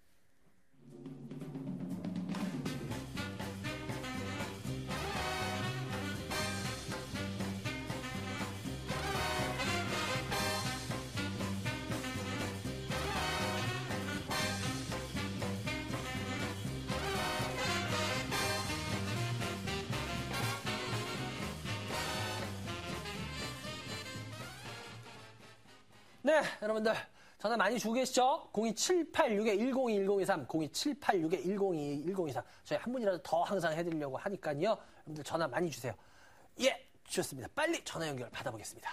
네, 여러분들 전화 많이 주고 계시죠? 공이 칠팔육 일공이 일공이삼, 공이 칠팔육 일공이 일공이삼. 저희 한 분이라도 더 항상 해드리려고 하니까요. 여러분들 전화 많이 주세요. 예, 주셨습니다. 빨리 전화 연결 받아보겠습니다.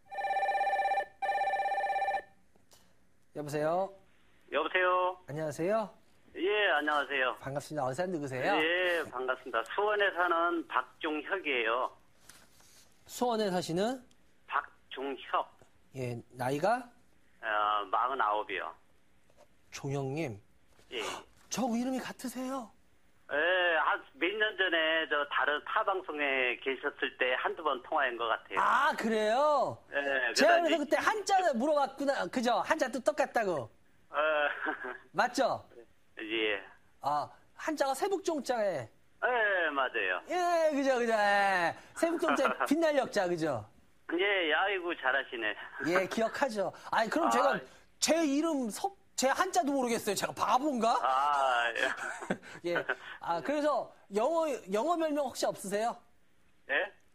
여보세요? 여보세요? 안녕하세요? 예, 안녕하세요. 반갑습니다. 어디서 누구세요? 예, 반갑습니다. 수원에 사는 박종혁이에요. 수원에 사시는? 박종혁. 예, 나이가? 어, 마흔아홉이요. 종영님. 예. 저 이름이 같으세요? 예, 한 몇 년 전에 저 다른 타 방송에 계셨을 때 한두 번 통화한 것 같아요. 아, 그래요? 예, 제가 그래서 그래서 그때 한자 물어봤구나. 그죠? 한자 뜻 똑같다고. 어, 맞죠? 예. 아, 한자가 세북종자에. 예, 맞아요. 예, 그죠, 그죠. 예. 세북종자 빛날역자, 그죠? 예, 아이고, 잘하시네. 예, 기억하죠. 아니, 그럼 제가 아. 제 이름, 석, 제 한자도 모르겠어요. 제가 바본가? 아, 예. 예. 아, 그래서 영어, 영어 별명 혹시 없으세요? 예?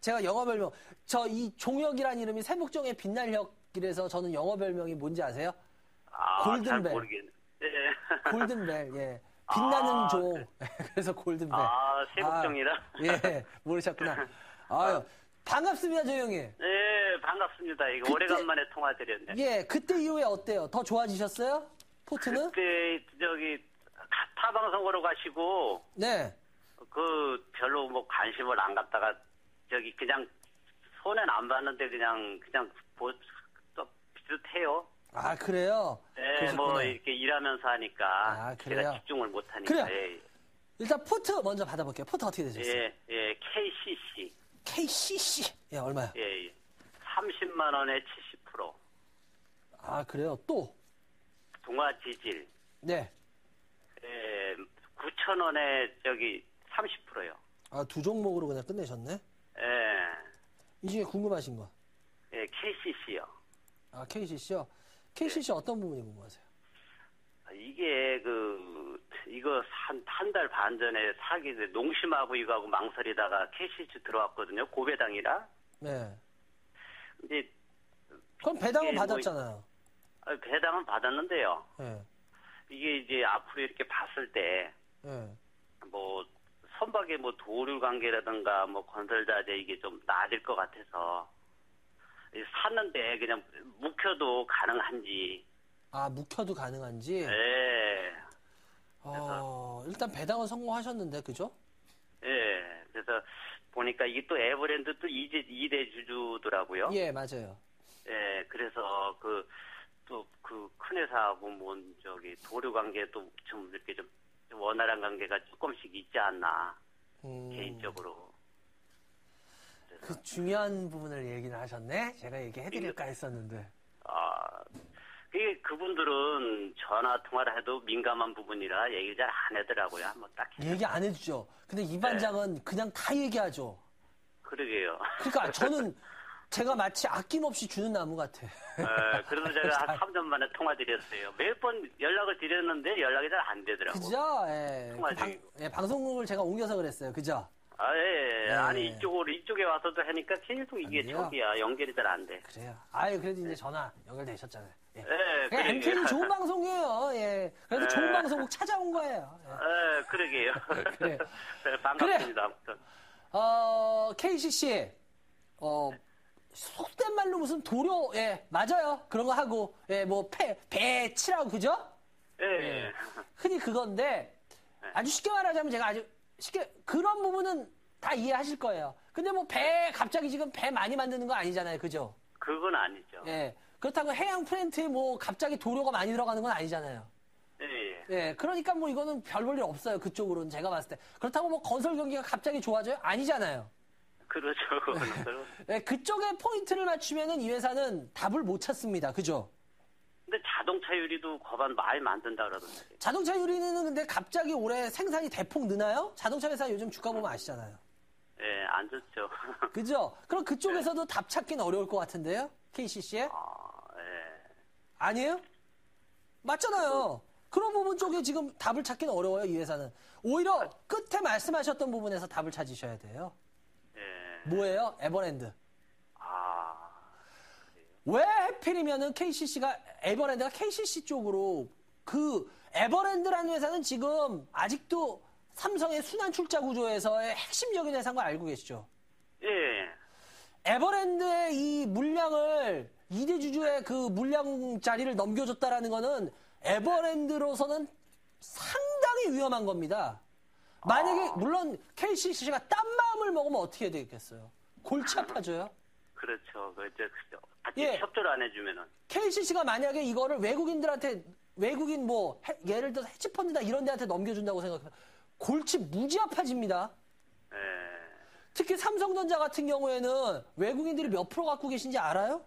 제가 영어 별명, 저 이 종혁이라는 이름이 세목정의 빛날혁이라서 저는 영어 별명이 뭔지 아세요? 아, 잘 골든벨. 모르겠네. 예. 골든벨, 예. 빛나는 아, 종. 그래서 골든벨. 아, 세목정이라? 아, 예, 모르셨구나. 아유, 반갑습니다, 저 형님. 예, 반갑습니다. 이거 그때- 오래간만에 통화드렸네. 예, 그때 이후에 어때요? 더 좋아지셨어요? 포트는? 그때 저기 타- 타방송으로 가시고 네. 그 별로 뭐 관심을 안 갖다가 저기 그냥 손엔 안 봤는데 그냥 그냥 뭐 또 비슷해요. 아, 그래요? 예, 그러셨구나. 뭐 이렇게 일하면서 하니까 아, 그래요? 제가 집중을 못 하니까. 그래요. 예, 일단 포트 먼저 받아볼게요. 포트 어떻게 되셨어요? 예, 예, 케이씨씨. 케이씨씨. 예, 얼마요? 예, 예. 삼십만 원에 칠십 퍼센트. 아, 그래요? 또? 동아지질. 네. 예, 구천 원에 저기 삼십 퍼센트요. 아, 두 종목으로 그냥 끝내셨네? 예, 이 중에 궁금하신 거. 예, 케이씨씨요. 아, 케이씨씨요? 케이씨씨 어떤 부분이 궁금하세요? 이게 그 이거 한 한 달 반 전에 사기 농심하고 이거하고 망설이다가 케이씨씨 들어왔거든요. 고배당이라. 네. 근데 그럼 배당은 이게 뭐- 받았잖아요. 아, 배당은 받았는데요. 예. 이게 이제 앞으로 이렇게 봤을 때 예. 뭐 선박의 뭐 도류 관계라든가 뭐 건설자재 이게 좀 나아질 것 같아서 샀는데 그냥 묵혀도 가능한지. 아, 묵혀도 가능한지? 예. 어, 일단 배당은 성공하셨는데, 그죠? 예. 그래서 보니까 이게 또 에버랜드 또 이제 이 대 주주더라고요. 예, 맞아요. 예. 그래서 그 또 그 큰 회사하고 뭐 저기 도류 관계도 좀 이렇게 좀 원활한 관계가 조금씩 있지 않나. 음, 개인적으로. 그 중요한 부분을 얘기를 하셨네? 제가 얘기해드릴까 했었는데. 아, 그게 그분들은 전화 통화를 해도 민감한 부분이라 얘기를 잘 안 하더라고요. 뭐 딱히. 얘기 안 해주죠. 근데 이 반장은 그냥 다 얘기하죠. 그러게요. 그러니까 저는 제가 마치 아낌없이 주는 나무 같아. 예, 그래서 제가 한 삼 년 만에 통화 드렸어요. 몇 번 연락을 드렸는데 연락이 잘 안 되더라고. 그죠? 예. 그 통화지. 방, 예, 방송국을 제가 옮겨서 그랬어요. 그죠? 아, 예, 예. 네. 아니, 이쪽으로, 이쪽에 와서도 하니까 계속 이게 안 돼요? 저기야. 연결이 잘 안 돼. 그래요. 아유, 그래도 이제 전화 연결되셨잖아요. 예. 예, 그냥 그러게요. 엠케이는 좋은 방송이에요. 예. 그래서 예. 좋은 방송국 찾아온 거예요. 예. 예, 그러게요. 그래요. 네, 반갑습니다. 아무튼. 어, 케이씨씨, 어, 속된 말로 무슨 도료, 예, 맞아요. 그런 거 하고, 예, 뭐, 배, 배치라고, 그죠? 예, 예. 흔히 그건데, 아주 쉽게 말하자면 제가 아주 쉽게, 그런 부분은 다 이해하실 거예요. 근데 뭐, 배, 갑자기 지금 배 많이 만드는 거 아니잖아요. 그죠? 그건 아니죠. 예. 그렇다고 해양 플랜트에 뭐, 갑자기 도료가 많이 들어가는 건 아니잖아요. 예, 예. 예, 그러니까 뭐 이거는 별 볼 일 없어요. 그쪽으로는 제가 봤을 때. 그렇다고 뭐 건설 경기가 갑자기 좋아져요? 아니잖아요. 그렇죠. 그거는. 그럼. 예, 그쪽에 포인트를 맞추면은 이 회사는 답을 못 찾습니다. 그죠? 근데 자동차 유리도 거반 많이 만든다 그러던데. 자동차 유리는 근데 갑자기 올해 생산이 대폭 느나요? 자동차 회사 요즘 주가 보면 아시잖아요. 예, 안 좋죠. 그죠? 그럼 그쪽에서도 답 찾기는 어려울 것 같은데요? 케이씨씨에? 아, 예. 아니에요? 맞잖아요. 그런 부분 쪽에 지금 답을 찾기는 어려워요, 이 회사는. 오히려 끝에 말씀하셨던 부분에서 답을 찾으셔야 돼요. 예. 뭐예요? 에버랜드. 아, 왜 하필이면은 케이씨씨가, 에버랜드가 케이씨씨 쪽으로 그 에버랜드라는 회사는 지금 아직도 삼성의 순환 출자 구조에서의 핵심적인 회사인 거 알고 계시죠? 예. 에버랜드의 이 물량을 이 대 주주의 그 물량 자리를 넘겨줬다라는 거는 에버랜드로서는 상당히 위험한 겁니다. 만약에 물론 케이씨씨가 딴 마음을 먹으면 어떻게 되겠어요? 골치 아파져요. 그렇죠. 그, 이제, 그, 같이 예. 협조를 안 해주면은. 케이씨씨가 만약에 이거를 외국인들한테 외국인 뭐 해- 예를 들어서 헤지펀드나 이런 데한테 넘겨준다고 생각하면 골치 무지 아파집니다. 예. 특히 삼성전자 같은 경우에는 외국인들이 몇 프로 갖고 계신지 알아요?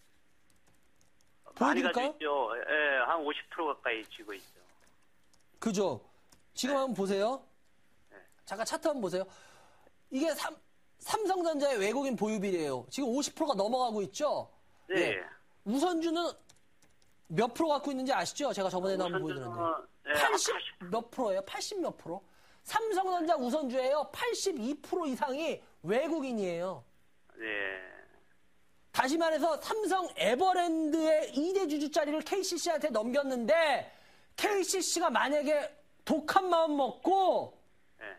많이 보여드릴까요? 가지고 있죠. 예, 한 오십 퍼센트 가까이 쥐고 있죠. 그죠? 지금 한번 보세요. 잠깐 차트 한번 보세요. 이게 삼, 삼성전자의 외국인 보유비례예요. 지금 오십 퍼센트가 넘어가고 있죠? 예. 우선주는 몇 프로 갖고 있는지 아시죠? 제가 저번에도 한번 보여드렸는데. 예, 팔십 몇 프로예요? 팔십 몇 프로? 삼성전자 우선주예요. 팔십이 퍼센트 이상이 외국인이에요. 네. 다시 말해서 삼성 에버랜드의 이 대 주주짜리를 케이씨씨한테 넘겼는데 케이씨씨가 만약에 독한 마음 먹고 네.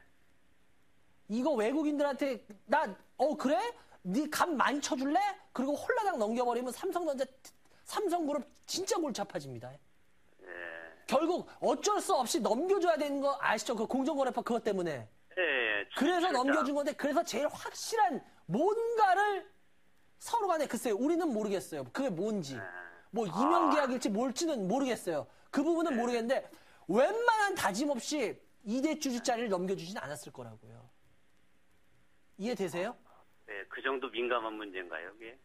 이거 외국인들한테 나 어 그래? 네 감 많이 쳐줄래? 그리고 홀라당 넘겨버리면 삼성전자 삼성그룹 진짜 골치 아파집니다. 네. 결국 어쩔 수 없이 넘겨줘야 되는 거 아시죠? 그 공정거래법 그것 때문에. 네. 그래서 진짜. 넘겨준 건데 그래서 제일 확실한 뭔가를 서로 간에 글쎄요. 우리는 모르겠어요. 그게 뭔지. 뭐 이명계약일지 뭘지는 모르겠어요. 그 부분은 모르겠는데 웬만한 다짐 없이 이 대 주주짜리를 넘겨주진 않았을 거라고요. 이해되세요? 네, 그 정도 민감한 문제인가요, 이게?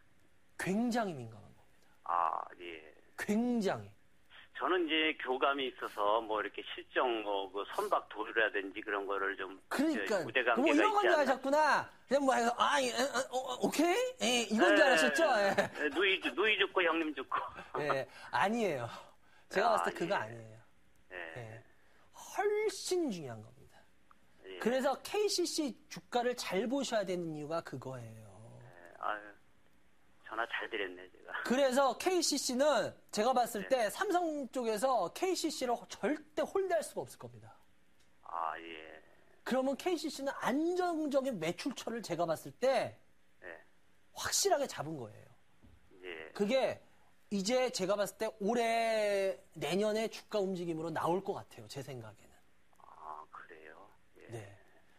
굉장히 민감한 겁니다. 아, 예. 굉장히. 저는 이제 교감이 있어서 뭐 이렇게 실정 뭐 그 선박 도류라든지 그런 거를 좀 그러니까 무대 뭐 관계가 이런 있지 건 줄 않나. 아셨구나. 그냥 뭐 해서 아, 예, 어, 어, 오케이, 예, 이건 줄 아셨죠? 예. 예, 누이 누이 죽고 형님 죽고. 예, 아니에요. 제가 아, 봤을 때 그거 예. 아니에요. 예. 예. 훨씬 중요한 겁니다. 예. 그래서 케이씨씨 주가를 잘 보셔야 되는 이유가 그거예요. 예, 아유, 전화 잘 드렸네 제가. 그래서 케이씨씨는 제가 봤을 때 삼성 쪽에서 케이씨씨를 절대 홀대할 수가 없을 겁니다. 아 예. 그러면 케이씨씨는 안정적인 매출처를 제가 봤을 때 예. 확실하게 잡은 거예요. 예. 그게 이제 제가 봤을 때 올해 내년에 주가 움직임으로 나올 것 같아요. 제 생각에는. 아 그래요. 예. 네.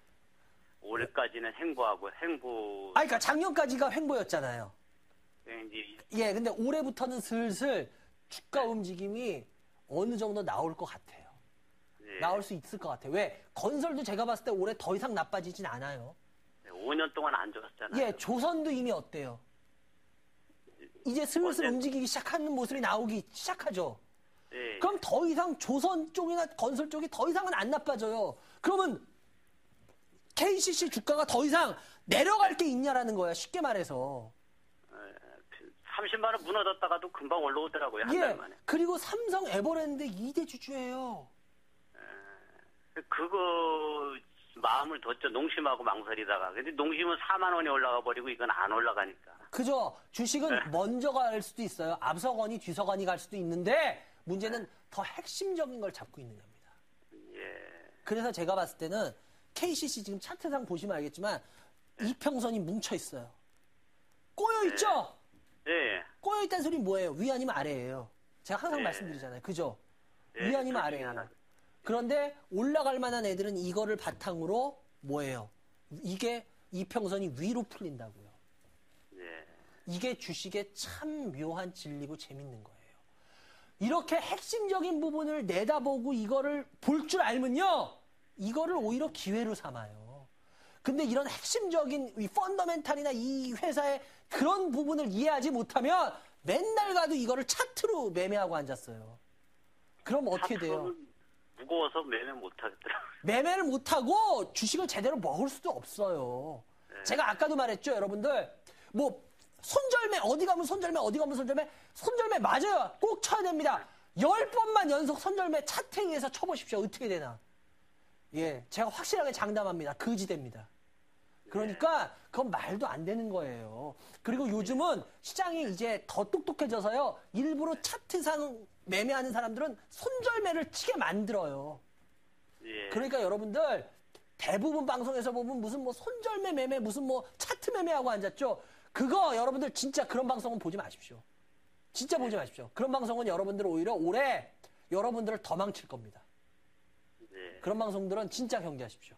올해까지는 행보하고 행보. 아, 그러니까 작년까지가 횡보였잖아요. 이제 예, 근데 올해부터는 슬슬 주가 움직임이 어느 정도 나올 것 같아요. 예. 나올 수 있을 것 같아요. 왜? 건설도 제가 봤을 때 올해 더 이상 나빠지진 않아요. 오 년 동안 안 좋았잖아요. 예, 조선도 이미 어때요? 이제 슬슬 어제- 움직이기 시작하는 모습이 나오기 시작하죠. 예. 그럼 더 이상 조선 쪽이나 건설 쪽이 더 이상은 안 나빠져요. 그러면 케이씨씨 주가가 더 이상 내려갈 게 있냐라는 거야. 쉽게 말해서. 삼십만 원 무너졌다가도 금방 올라오더라고요. 한 달 예. 만에. 그리고 삼성 에버랜드 이 대 주주예요. 그거 마음을 뒀죠. 농심하고 망설이다가. 근데 농심은 사만 원이 올라가 버리고 이건 안 올라가니까. 그죠? 주식은 네. 먼저 갈 수도 있어요. 앞서거니 뒤서거니 갈 수도 있는데 문제는 더 핵심적인 걸 잡고 있느냐입니다. 예. 그래서 제가 봤을 때는 케이씨씨 지금 차트상 보시면 알겠지만 이평선이 뭉쳐 있어요. 꼬여 있죠? 예. 꼬여 있다는 소리는 뭐예요? 위 아니면 아래예요. 제가 항상 네. 말씀드리잖아요. 그죠? 예, 위 아니면 둘 중에 아래예요. 하나. 그런데 올라갈 만한 애들은 이거를 바탕으로 뭐예요? 이게 이평선이 위로 풀린다고요. 예. 이게 주식의 참 묘한 진리고 재밌는 거예요. 이렇게 핵심적인 부분을 내다보고 이거를 볼 줄 알면요. 이거를 오히려 기회로 삼아요. 근데 이런 핵심적인 이 펀더멘탈이나 이 회사의 그런 부분을 이해하지 못하면 맨날 가도 이거를 차트로 매매하고 앉았어요. 그럼 어떻게 돼요? 차트는 무거워서 매매 못 하겠더라고요. 매매를 못하고 주식을 제대로 먹을 수도 없어요. 제가 아까도 말했죠, 여러분들. 뭐, 손절매, 어디 가면 손절매, 어디 가면 손절매. 손절매 맞아요. 꼭 쳐야 됩니다. 열 번만 연속 손절매 차트에 의해서 쳐보십시오. 어떻게 되나. 예, 제가 확실하게 장담합니다. 그지됩니다. 그러니까 그건 말도 안 되는 거예요. 그리고 요즘은 시장이 이제 더 똑똑해져서요. 일부러 차트상 매매하는 사람들은 손절매를 치게 만들어요. 예. 그러니까 여러분들 대부분 방송에서 보면 무슨 뭐 손절매 매매 무슨 뭐 차트 매매하고 앉았죠. 그거 여러분들 진짜 그런 방송은 보지 마십시오. 진짜 보지 마십시오. 그런 방송은 여러분들 오히려 올해 여러분들을 더 망칠 겁니다. 예. 그런 방송들은 진짜 경계하십시오.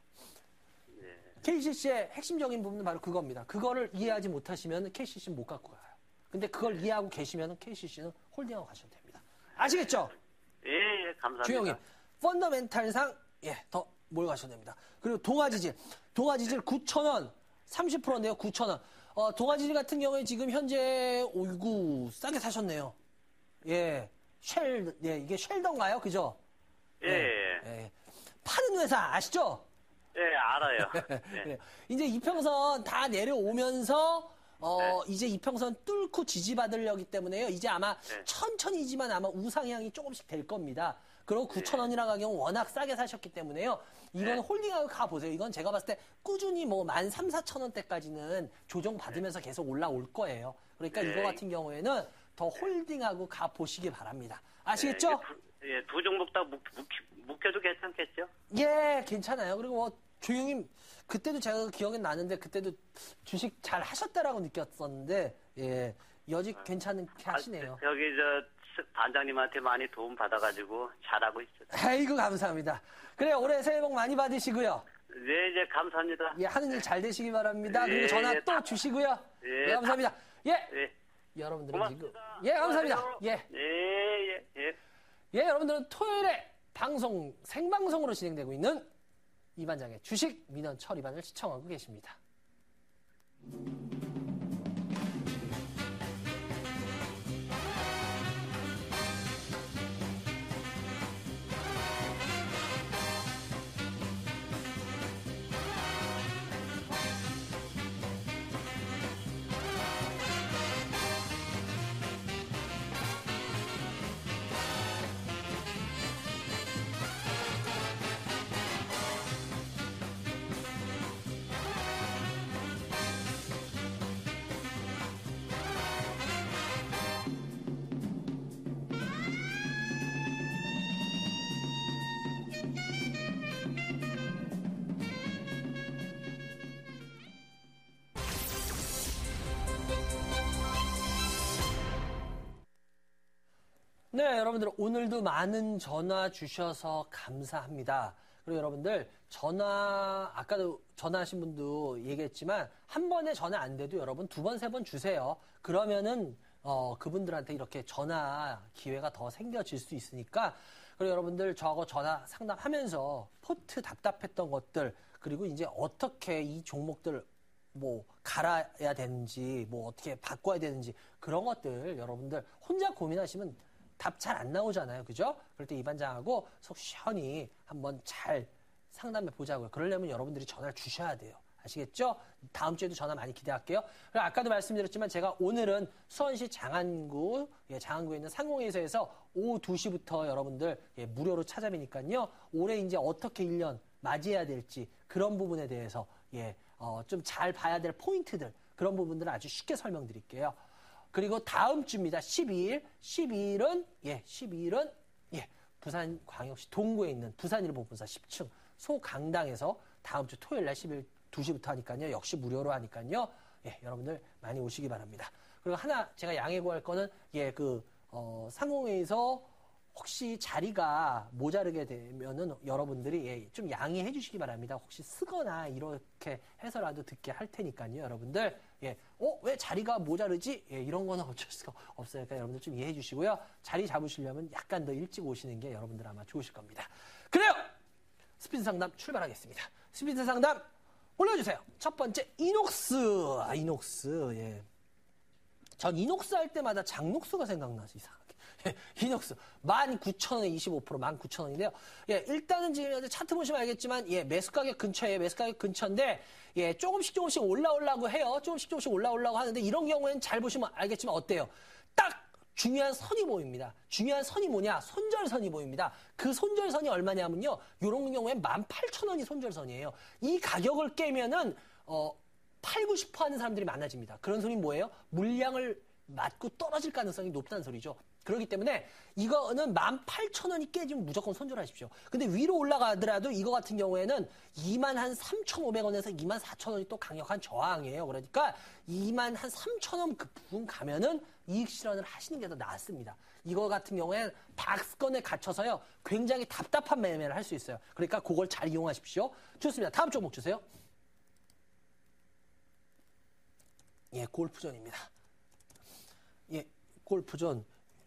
예. 케이씨씨의 핵심적인 부분은 바로 그겁니다. 그거를 이해하지 못하시면 케이씨씨는 못 갖고 가요. 근데 그걸 이해하고 계시면 케이씨씨는 홀딩하고 가셔도 됩니다. 아시겠죠? 예, 예, 감사합니다. 주영님, 펀더멘탈상, 예, 더 몰가셔도 됩니다. 그리고 동아지질, 동아지질 구천 원, 삼십 퍼센트인데요, 구천 원. 어, 동아지질 같은 경우에 지금 현재, 오이구, 싸게 사셨네요. 예, 쉘, 예, 이게 쉘던가요? 그죠? 예, 예. 예. 파는 회사 아시죠? 예, 알아요. 예. 예. 이제 이평선 다 내려오면서 어 네. 이제 이평선 뚫고 지지받으려기 때문에요. 이제 아마 네. 천천히지만 아마 우상향이 조금씩 될 겁니다. 그리고 구천 원이라는 가격은 워낙 싸게 사셨기 때문에요. 이건 네. 홀딩하고 가보세요. 이건 제가 봤을 때 꾸준히 뭐 만 삼, 사천 원대까지는 조정받으면서 계속 올라올 거예요. 그러니까 네. 이거 같은 경우에는 더 홀딩하고 가보시기 바랍니다. 아시겠죠? 예, 두, 예, 두 종목 다 묵, 묵, 묵혀도 괜찮겠죠? 예, 괜찮아요. 그리고 뭐 조용히 그때도 제가 기억이 나는데 그때도 주식 잘 하셨다라고 느꼈었는데 예, 여직 괜찮게 하시네요. 아, 저기 저 반장님한테 많이 도움 받아가지고 잘하고 있어요. 아이고 감사합니다. 그래 올해 새해 복 많이 받으시고요. 네, 이제 감사합니다. 예, 하는 일 잘 되시기 바랍니다. 그리고 예, 전화 예, 또 다- 주시고요. 예, 예, 감사합니다. 예, 예, 여러분들은 고맙습니다. 지금 예, 감사합니다. 수고하세요. 예, 예, 예, 예. 예, 여러분들은 토요일에 방송 생방송으로 진행되고 있는 이반장의 주식 민원 처리반을 시청하고 계십니다. 네, 여러분들 오늘도 많은 전화 주셔서 감사합니다. 그리고 여러분들 전화 아까도 전화하신 분도 얘기했지만 한 번에 전화 안 돼도 여러분 두 번, 세 번 주세요. 그러면은 어, 그분들한테 이렇게 전화 기회가 더 생겨질 수 있으니까 그리고 여러분들 저하고 전화 상담하면서 포트 답답했던 것들 그리고 이제 어떻게 이 종목들 뭐 갈아야 되는지 뭐 어떻게 바꿔야 되는지 그런 것들 여러분들 혼자 고민하시면 답 잘 안 나오잖아요. 그죠? 그럴 때 이 반장하고 속 시원히 한번 잘 상담해 보자고요. 그러려면 여러분들이 전화를 주셔야 돼요. 아시겠죠? 다음 주에도 전화 많이 기대할게요. 그리고 아까도 말씀드렸지만 제가 오늘은 수원시 장안구, 예, 장안구에 있는 상공회의소에서 오후 두 시부터 여러분들 예, 무료로 찾아뵈니까요. 올해 이제 어떻게 일 년 맞이해야 될지 그런 부분에 대해서 예, 어, 좀 잘 봐야 될 포인트들 그런 부분들을 아주 쉽게 설명드릴게요. 그리고 다음 주입니다. 십이 일. 십이 일은, 예, 십이 일은, 예, 부산광역시 동구에 있는 부산일보본사 십 층 소강당에서 다음 주 토요일 날 십일 두 시부터 하니까요. 역시 무료로 하니까요. 예, 여러분들 많이 오시기 바랍니다. 그리고 하나 제가 양해 구할 거는, 예, 그, 어, 상공회에서 혹시 자리가 모자르게 되면은 여러분들이 예, 좀 양해해 주시기 바랍니다. 혹시 쓰거나 이렇게 해서라도 듣게 할 테니까요. 여러분들, 예, 어, 왜 자리가 모자르지? 예, 이런 거는 어쩔 수가 없으니까 여러분들 좀 이해해 주시고요. 자리 잡으시려면 약간 더 일찍 오시는 게 여러분들 아마 좋으실 겁니다. 그래요! 스피드 상담 출발하겠습니다. 스피드 상담 올려주세요. 첫 번째, 이녹스. 아, 이녹스, 예. 전 이녹스 할 때마다 장녹스가 생각나서 이상하게. 예, 이녹스 만 구천 원에 이십오 퍼센트 만 구천 원인데요. 예, 일단은 지금 현재 차트 보시면 알겠지만 예, 매수 가격 근처에 매수 가격 근처인데 예, 조금씩 조금씩 올라오려고 해요. 조금씩 조금씩 올라오려고 하는데 이런 경우에는 잘 보시면 알겠지만 어때요? 딱 중요한 선이 보입니다. 중요한 선이 뭐냐? 손절선이 보입니다. 그 손절선이 얼마냐면요. 이런 경우에 만 팔천 원이 손절선이에요. 이 가격을 깨면은 어 팔, 구십 퍼센트 하는 사람들이 많아집니다. 그런 소리는 뭐예요? 물량을 맞고 떨어질 가능성이 높다는 소리죠. 그렇기 때문에 이거는 만 팔천 원이 깨지면 무조건 손절하십시오. 근데 위로 올라가더라도 이거 같은 경우에는 이만 한 삼천오백 원에서 이만 사천 원이 또 강력한 저항이에요. 그러니까 이만 한 삼천 원 그 부분 가면은 이익 실현을 하시는 게 더 낫습니다. 이거 같은 경우에는 박스권에 갇혀서요. 굉장히 답답한 매매를 할 수 있어요. 그러니까 그걸 잘 이용하십시오. 좋습니다. 다음 종목 주세요. 예, 골프존입니다. 예, 골프존.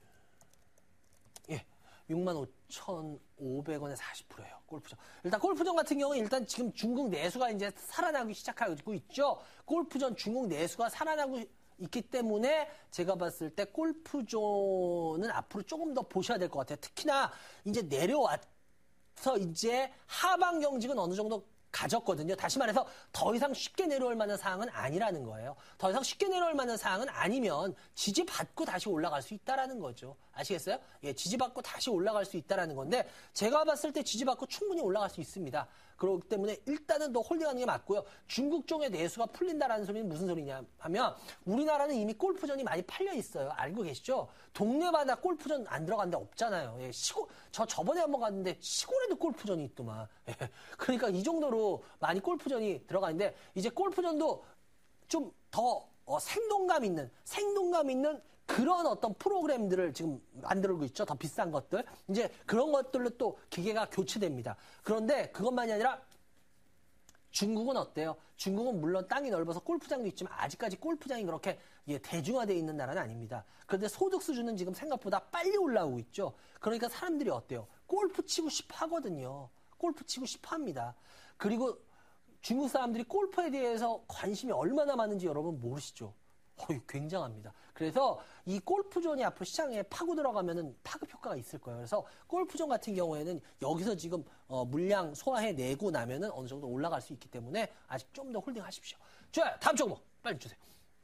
예, 육만 오천오백 원에 사십 퍼센트예요. 골프존. 일단 골프존 같은 경우는 일단 지금 중국 내수가 이제 살아나기 시작하고 있죠. 골프존 중국 내수가 살아나고 있기 때문에 제가 봤을 때 골프존은 앞으로 조금 더 보셔야 될 것 같아요. 특히나 이제 내려와서 이제 하방 경직은 어느 정도 가졌거든요. 다시 말해서 더 이상 쉽게 내려올 만한 상황은 아니라는 거예요. 더 이상 쉽게 내려올 만한 상황은 아니면 지지받고 다시 올라갈 수 있다라는 거죠. 아시겠어요? 예, 지지받고 다시 올라갈 수 있다라는 건데 제가 봤을 때 지지받고 충분히 올라갈 수 있습니다. 그렇기 때문에 일단은 더 홀딩하는 게 맞고요. 중국 쪽의 내수가 풀린다라는 소리는 무슨 소리냐 하면 우리나라는 이미 골프전이 많이 팔려 있어요. 알고 계시죠? 동네마다 골프전 안 들어간 데 없잖아요. 예, 시골, 저 저번에 한번 갔는데 시골에도 골프전이 있더만. 예, 그러니까 이 정도로 많이 골프전이 들어가는데 이제 골프전도 좀 더 어, 생동감 있는, 생동감 있는 그런 어떤 프로그램들을 지금 만들고 있죠. 더 비싼 것들. 이제 그런 것들로 또 기계가 교체됩니다. 그런데 그것만이 아니라 중국은 어때요? 중국은 물론 땅이 넓어서 골프장도 있지만 아직까지 골프장이 그렇게 예, 대중화되어 있는 나라는 아닙니다. 그런데 소득 수준은 지금 생각보다 빨리 올라오고 있죠. 그러니까 사람들이 어때요? 골프 치고 싶어 하거든요. 골프 치고 싶어 합니다. 그리고 중국 사람들이 골프에 대해서 관심이 얼마나 많은지 여러분 모르시죠? 어이, 굉장합니다. 그래서 이 골프존이 앞으로 시장에 파고 들어가면은 파급 효과가 있을 거예요. 그래서 골프존 같은 경우에는 여기서 지금 어, 물량 소화해내고 나면은 어느 정도 올라갈 수 있기 때문에 아직 좀 더 홀딩 하십시오. 좋아요. 다음 종목 빨리 주세요.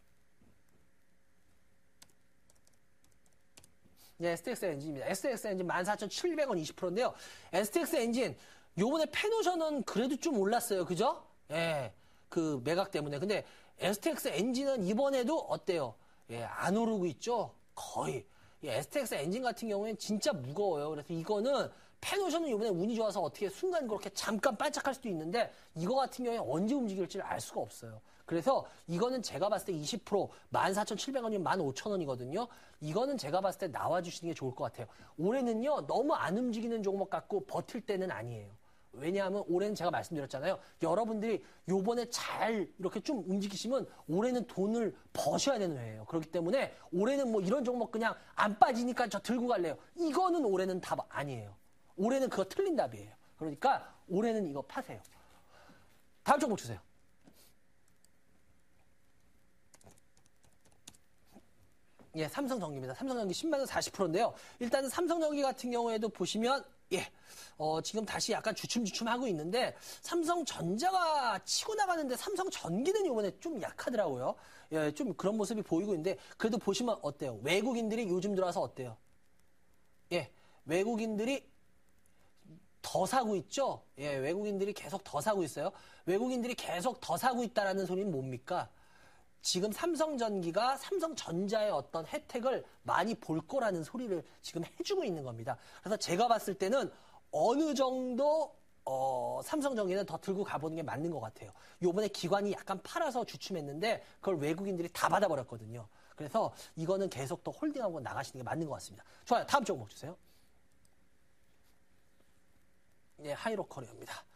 네, 에스티엑스 엔진입니다. 에스티엑스 엔진 만 사천칠백 원 이십 퍼센트인데요. 에스티엑스 엔진 요번에 패노션은 그래도 좀 올랐어요. 그죠? 예. 그 매각 때문에. 근데 에스티엑스 엔진은 이번에도 어때요? 예, 안 오르고 있죠? 거의. 예, 에스티엑스 엔진 같은 경우에는 진짜 무거워요. 그래서 이거는 패노션은 이번에 운이 좋아서 어떻게 순간 그렇게 잠깐 반짝할 수도 있는데 이거 같은 경우에 언제 움직일지를 알 수가 없어요. 그래서 이거는 제가 봤을 때 이십 퍼센트 만 사천칠백 원이면 만 오천 원이거든요. 이거는 제가 봤을 때 나와주시는 게 좋을 것 같아요. 올해는요, 너무 안 움직이는 종목 갖고 버틸 때는 아니에요. 왜냐하면 올해는 제가 말씀드렸잖아요. 여러분들이 요번에 잘 이렇게 좀 움직이시면 올해는 돈을 버셔야 되는 해예요. 그렇기 때문에 올해는 뭐 이런 종목 그냥 안 빠지니까 저 들고 갈래요. 이거는 올해는 답 아니에요. 올해는 그거 틀린 답이에요. 그러니까 올해는 이거 파세요. 다음 종목 주세요. 예, 삼성전기입니다. 삼성전기 십만 원 사십 퍼센트인데요. 일단은 삼성전기 같은 경우에도 보시면 예, 어, 지금 다시 약간 주춤주춤 하고 있는데 삼성전자가 치고 나가는데 삼성전기는 이번에 좀 약하더라고요. 예, 좀 그런 모습이 보이고 있는데 그래도 보시면 어때요? 외국인들이 요즘 들어와서 어때요? 예, 외국인들이 더 사고 있죠? 예, 외국인들이 계속 더 사고 있어요. 외국인들이 계속 더 사고 있다라는 소리는 뭡니까? 지금 삼성전기가 삼성전자의 어떤 혜택을 많이 볼 거라는 소리를 지금 해주고 있는 겁니다. 그래서 제가 봤을 때는 어느 정도 어, 삼성전기는 더 들고 가보는 게 맞는 것 같아요. 요번에 기관이 약간 팔아서 주춤했는데 그걸 외국인들이 다 받아버렸거든요. 그래서 이거는 계속 더 홀딩하고 나가시는 게 맞는 것 같습니다. 좋아요. 다음 종목 주세요. 예, 하이로커리아입니다.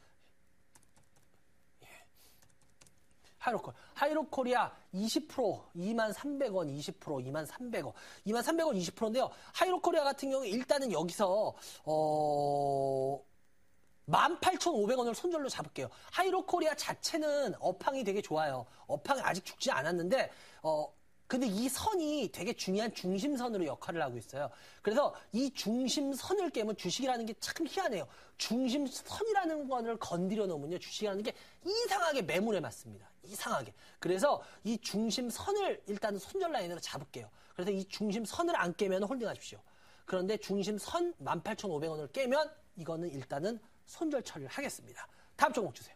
하이로콜. 하이로코리아 이십 퍼센트, 이만 삼백 원, 이십 퍼센트, 이만 삼백 원. 이만 삼백 원 이십 퍼센트인데요. 하이로코리아 같은 경우에 일단은 여기서, 어, 만 팔천오백 원을 손절로 잡을게요. 하이로코리아 자체는 업황이 되게 좋아요. 업황이 아직 죽지 않았는데, 어, 근데 이 선이 되게 중요한 중심선으로 역할을 하고 있어요. 그래서 이 중심선을 깨면 주식이라는 게 참 희한해요. 중심선이라는 거를 건드려 놓으면요. 주식이라는 게 이상하게 매물에 맞습니다. 이상하게. 그래서 이 중심선을 일단은 손절 라인으로 잡을게요. 그래서 이 중심선을 안 깨면 홀딩 하십시오. 그런데 중심선 만 팔천오백 원을 깨면 이거는 일단은 손절 처리를 하겠습니다. 다음 종목 주세요.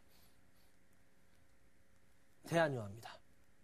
대한유화입니다.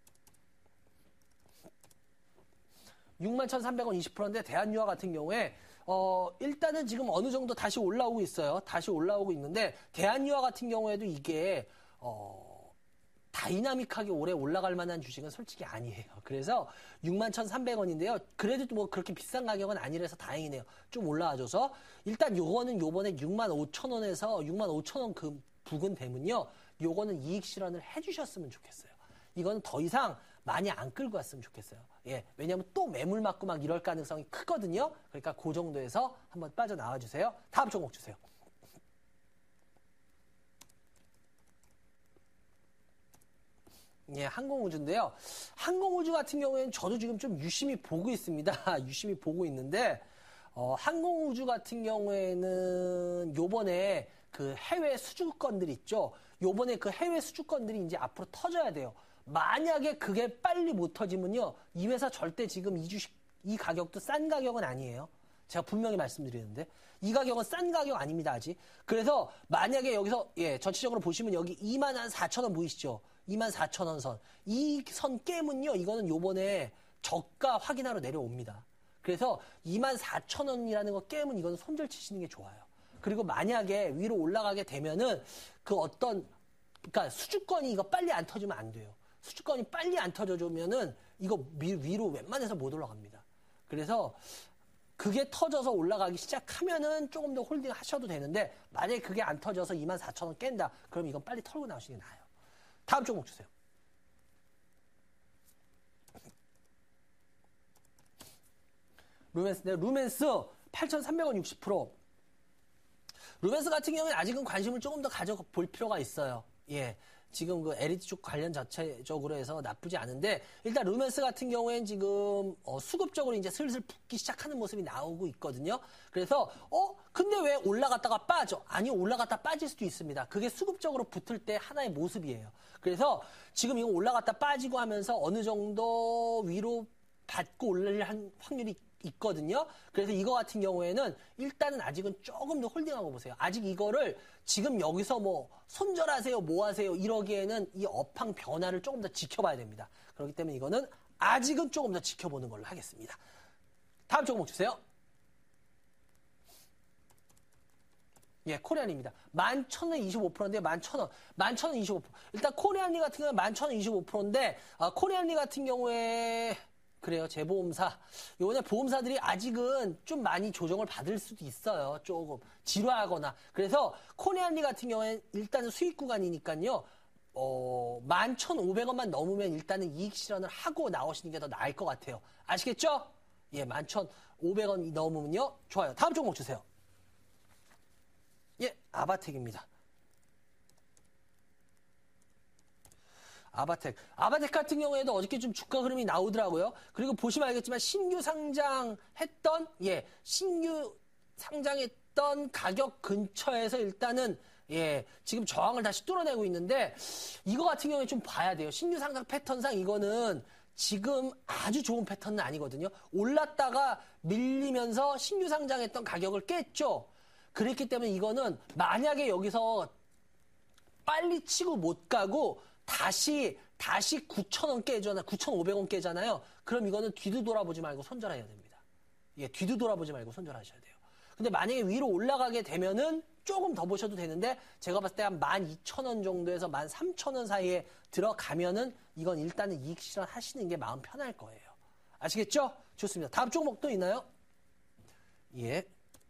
육만 천삼백 원 이십 퍼센트인데 대한유화 같은 경우에 어 일단은 지금 어느 정도 다시 올라오고 있어요. 다시 올라오고 있는데 대한유화 같은 경우에도 이게 어 다이나믹하게 오래 올라갈 만한 주식은 솔직히 아니에요. 그래서 육만 천삼백 원인데요. 그래도 뭐 그렇게 비싼 가격은 아니라서 다행이네요. 좀 올라와줘서 일단 요거는 요번에 육만 오천 원에서 육만 오천 원 그 부근 되면요. 요거는 이익 실현을 해주셨으면 좋겠어요. 이거는 더 이상 많이 안 끌고 갔으면 좋겠어요. 예, 왜냐하면 또 매물 맞고 막 이럴 가능성이 크거든요. 그러니까 그 정도에서 한번 빠져나와 주세요. 다음 종목 주세요. 예, 항공우주인데요. 항공우주 같은 경우에는 저도 지금 좀 유심히 보고 있습니다. 유심히 보고 있는데 어, 항공우주 같은 경우에는 요번에 그 해외 수주권들 있죠. 요번에 그 해외 수주권들이 이제 앞으로 터져야 돼요. 만약에 그게 빨리 못 터지면요. 이 회사 절대 지금 이 주식, 이 가격도 싼 가격은 아니에요. 제가 분명히 말씀드리는데. 이 가격은 싼 가격 아닙니다, 아직. 그래서 만약에 여기서, 예, 전체적으로 보시면 여기 이만 사천 원 보이시죠? 이만 사천 원 선. 이 선 깨면요, 이거는 요번에 저가 확인하러 내려옵니다. 그래서 이만 사천 원이라는 거 깨면 이거는 손절 치시는 게 좋아요. 그리고 만약에 위로 올라가게 되면은 그 어떤, 그러니까 수주권이 이거 빨리 안 터지면 안 돼요. 수주권이 빨리 안 터져주면은 이거 위, 위로 웬만해서 못 올라갑니다. 그래서 그게 터져서 올라가기 시작하면은 조금 더 홀딩 하셔도 되는데 만약에 그게 안 터져서 이만 사천 원 깬다. 그럼 이건 빨리 털고 나오시는 게 나아요. 다음 종목 주세요. 루멘스, 네, 루멘스 팔천삼백 원 육십 퍼센트. 루멘스 같은 경우에 아직은 관심을 조금 더 가져볼 필요가 있어요. 예. 지금 그 엘이디 쪽 관련 자체적으로 해서 나쁘지 않은데, 일단 루멘스 같은 경우엔 지금, 어, 수급적으로 이제 슬슬 붙기 시작하는 모습이 나오고 있거든요. 그래서, 어, 근데 왜 올라갔다가 빠져? 아니, 올라갔다 빠질 수도 있습니다. 그게 수급적으로 붙을 때 하나의 모습이에요. 그래서 지금 이거 올라갔다 빠지고 하면서 어느 정도 위로 받고 올릴 확률이 있거든요. 그래서 이거 같은 경우에는 일단은 아직은 조금 더 홀딩하고 보세요. 아직 이거를 지금 여기서 뭐 손절하세요, 뭐 하세요 이러기에는 이 업황 변화를 조금 더 지켜봐야 됩니다. 그렇기 때문에 이거는 아직은 조금 더 지켜보는 걸로 하겠습니다. 다음 종목 주세요. 예, 코리안입니다. 만 천 원 이십오 퍼센트인데 만 천 원. 만 천 원 이십오 퍼센트. 일단 코리안리 같은 경우는 만 천 원 이십오 퍼센트인데 아, 코리안리 같은 경우에 그래요. 재보험사. 요번에 보험사들이 아직은 좀 많이 조정을 받을 수도 있어요. 조금 지루하거나. 그래서 코리안리 같은 경우에는 일단은 수익 구간이니까요. 어, 만 천오백 원만 넘으면 일단은 이익 실현을 하고 나오시는 게 더 나을 것 같아요. 아시겠죠? 예, 만 천오백 원 넘으면요. 좋아요. 다음 종목 주세요. 예, 아바텍입니다. 아바텍. 아바텍 같은 경우에도 어저께 좀 주가 흐름이 나오더라고요. 그리고 보시면 알겠지만 신규 상장했던, 예, 신규 상장했던 가격 근처에서 일단은, 예, 지금 저항을 다시 뚫어내고 있는데, 이거 같은 경우에 좀 봐야 돼요. 신규 상장 패턴상 이거는 지금 아주 좋은 패턴은 아니거든요. 올랐다가 밀리면서 신규 상장했던 가격을 깼죠. 그랬기 때문에 이거는 만약에 여기서 빨리 치고 못 가고, 다시, 다시 구천 원 깨잖아요. 구천오백 원 깨잖아요. 그럼 이거는 뒤도 돌아보지 말고 손절해야 됩니다. 예, 뒤도 돌아보지 말고 손절하셔야 돼요. 근데 만약에 위로 올라가게 되면은 조금 더 보셔도 되는데, 제가 봤을 때 한 만 이천 원 정도에서 만 삼천 원 사이에 들어가면은 이건 일단은 이익 실현 하시는 게 마음 편할 거예요. 아시겠죠? 좋습니다. 다음 종목 또 있나요? 예.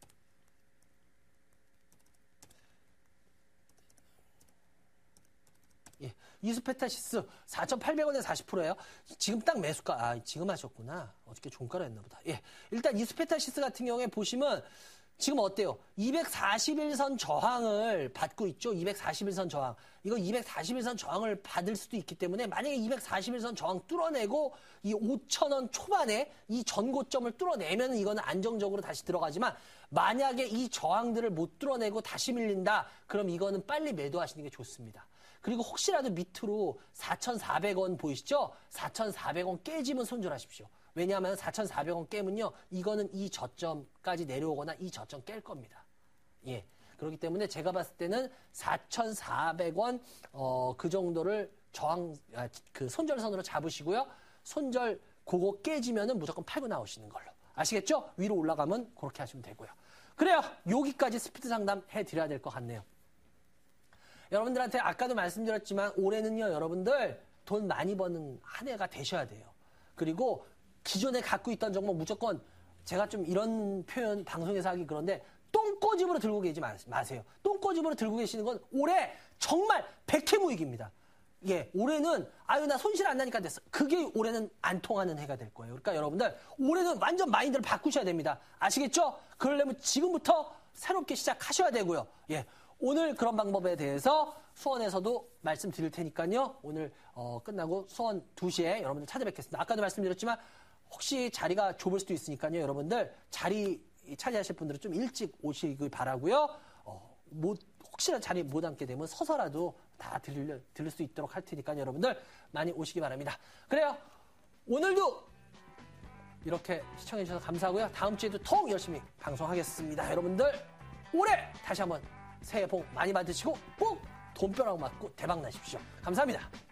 예, 이스페타시스 사천팔백 원에 사십 퍼센트예요. 지금 딱 매수가, 아, 지금 하셨구나. 어저께 종가로 했나 보다. 예, 일단 이스페타시스 같은 경우에 보시면 지금 어때요? 이백사십일 선 저항을 받고 있죠. 이백사십일 선 저항. 이거 이백사십일 선 저항을 받을 수도 있기 때문에 만약에 이백사십일 선 저항 뚫어내고 이 오천 원 초반에 이 전고점을 뚫어내면 이거는 안정적으로 다시 들어가지만, 만약에 이 저항들을 못 뚫어내고 다시 밀린다. 그럼 이거는 빨리 매도하시는 게 좋습니다. 그리고 혹시라도 밑으로 사천사백 원 보이시죠? 사천사백 원 깨지면 손절하십시오. 왜냐하면 사천사백 원 깨면요, 이거는 이 저점까지 내려오거나 이 저점 깰 겁니다. 예. 그렇기 때문에 제가 봤을 때는 사천사백 원, 어, 그 정도를 저항, 아, 그 손절선으로 잡으시고요. 손절 그거 깨지면은 무조건 팔고 나오시는 걸로. 아시겠죠? 위로 올라가면 그렇게 하시면 되고요. 그래요. 여기까지 스피드 상담 해드려야 될 것 같네요. 여러분들한테 아까도 말씀드렸지만 올해는요, 여러분들 돈 많이 버는 한 해가 되셔야 돼요. 그리고 기존에 갖고 있던 종목 무조건, 제가 좀 이런 표현 방송에서 하기 그런데 똥꼬집으로 들고 계시지 마세요. 똥꼬집으로 들고 계시는 건 올해 정말 백해무익입니다. 예, 올해는 아유 나 손실 안 나니까 됐어. 그게 올해는 안 통하는 해가 될 거예요. 그러니까 여러분들 올해는 완전 마인드를 바꾸셔야 됩니다. 아시겠죠? 그러려면 지금부터 새롭게 시작하셔야 되고요. 예. 오늘 그런 방법에 대해서 수원에서도 말씀드릴 테니까요. 오늘 어, 끝나고 수원 두 시에 여러분들 찾아뵙겠습니다. 아까도 말씀드렸지만 혹시 자리가 좁을 수도 있으니까요. 여러분들 자리 차지하실 분들은 좀 일찍 오시길 바라고요. 어, 못, 혹시나 자리 못 앉게 되면 서서라도 다 들릴, 들을 수 있도록 할 테니까 여러분들 많이 오시기 바랍니다. 그래요. 오늘도 이렇게 시청해주셔서 감사하고요. 다음 주에도 더 열심히 방송하겠습니다. 여러분들 올해 다시 한번 새해 복 많이 받으시고 꼭 돈벼락 맞고 대박 나십시오. 감사합니다.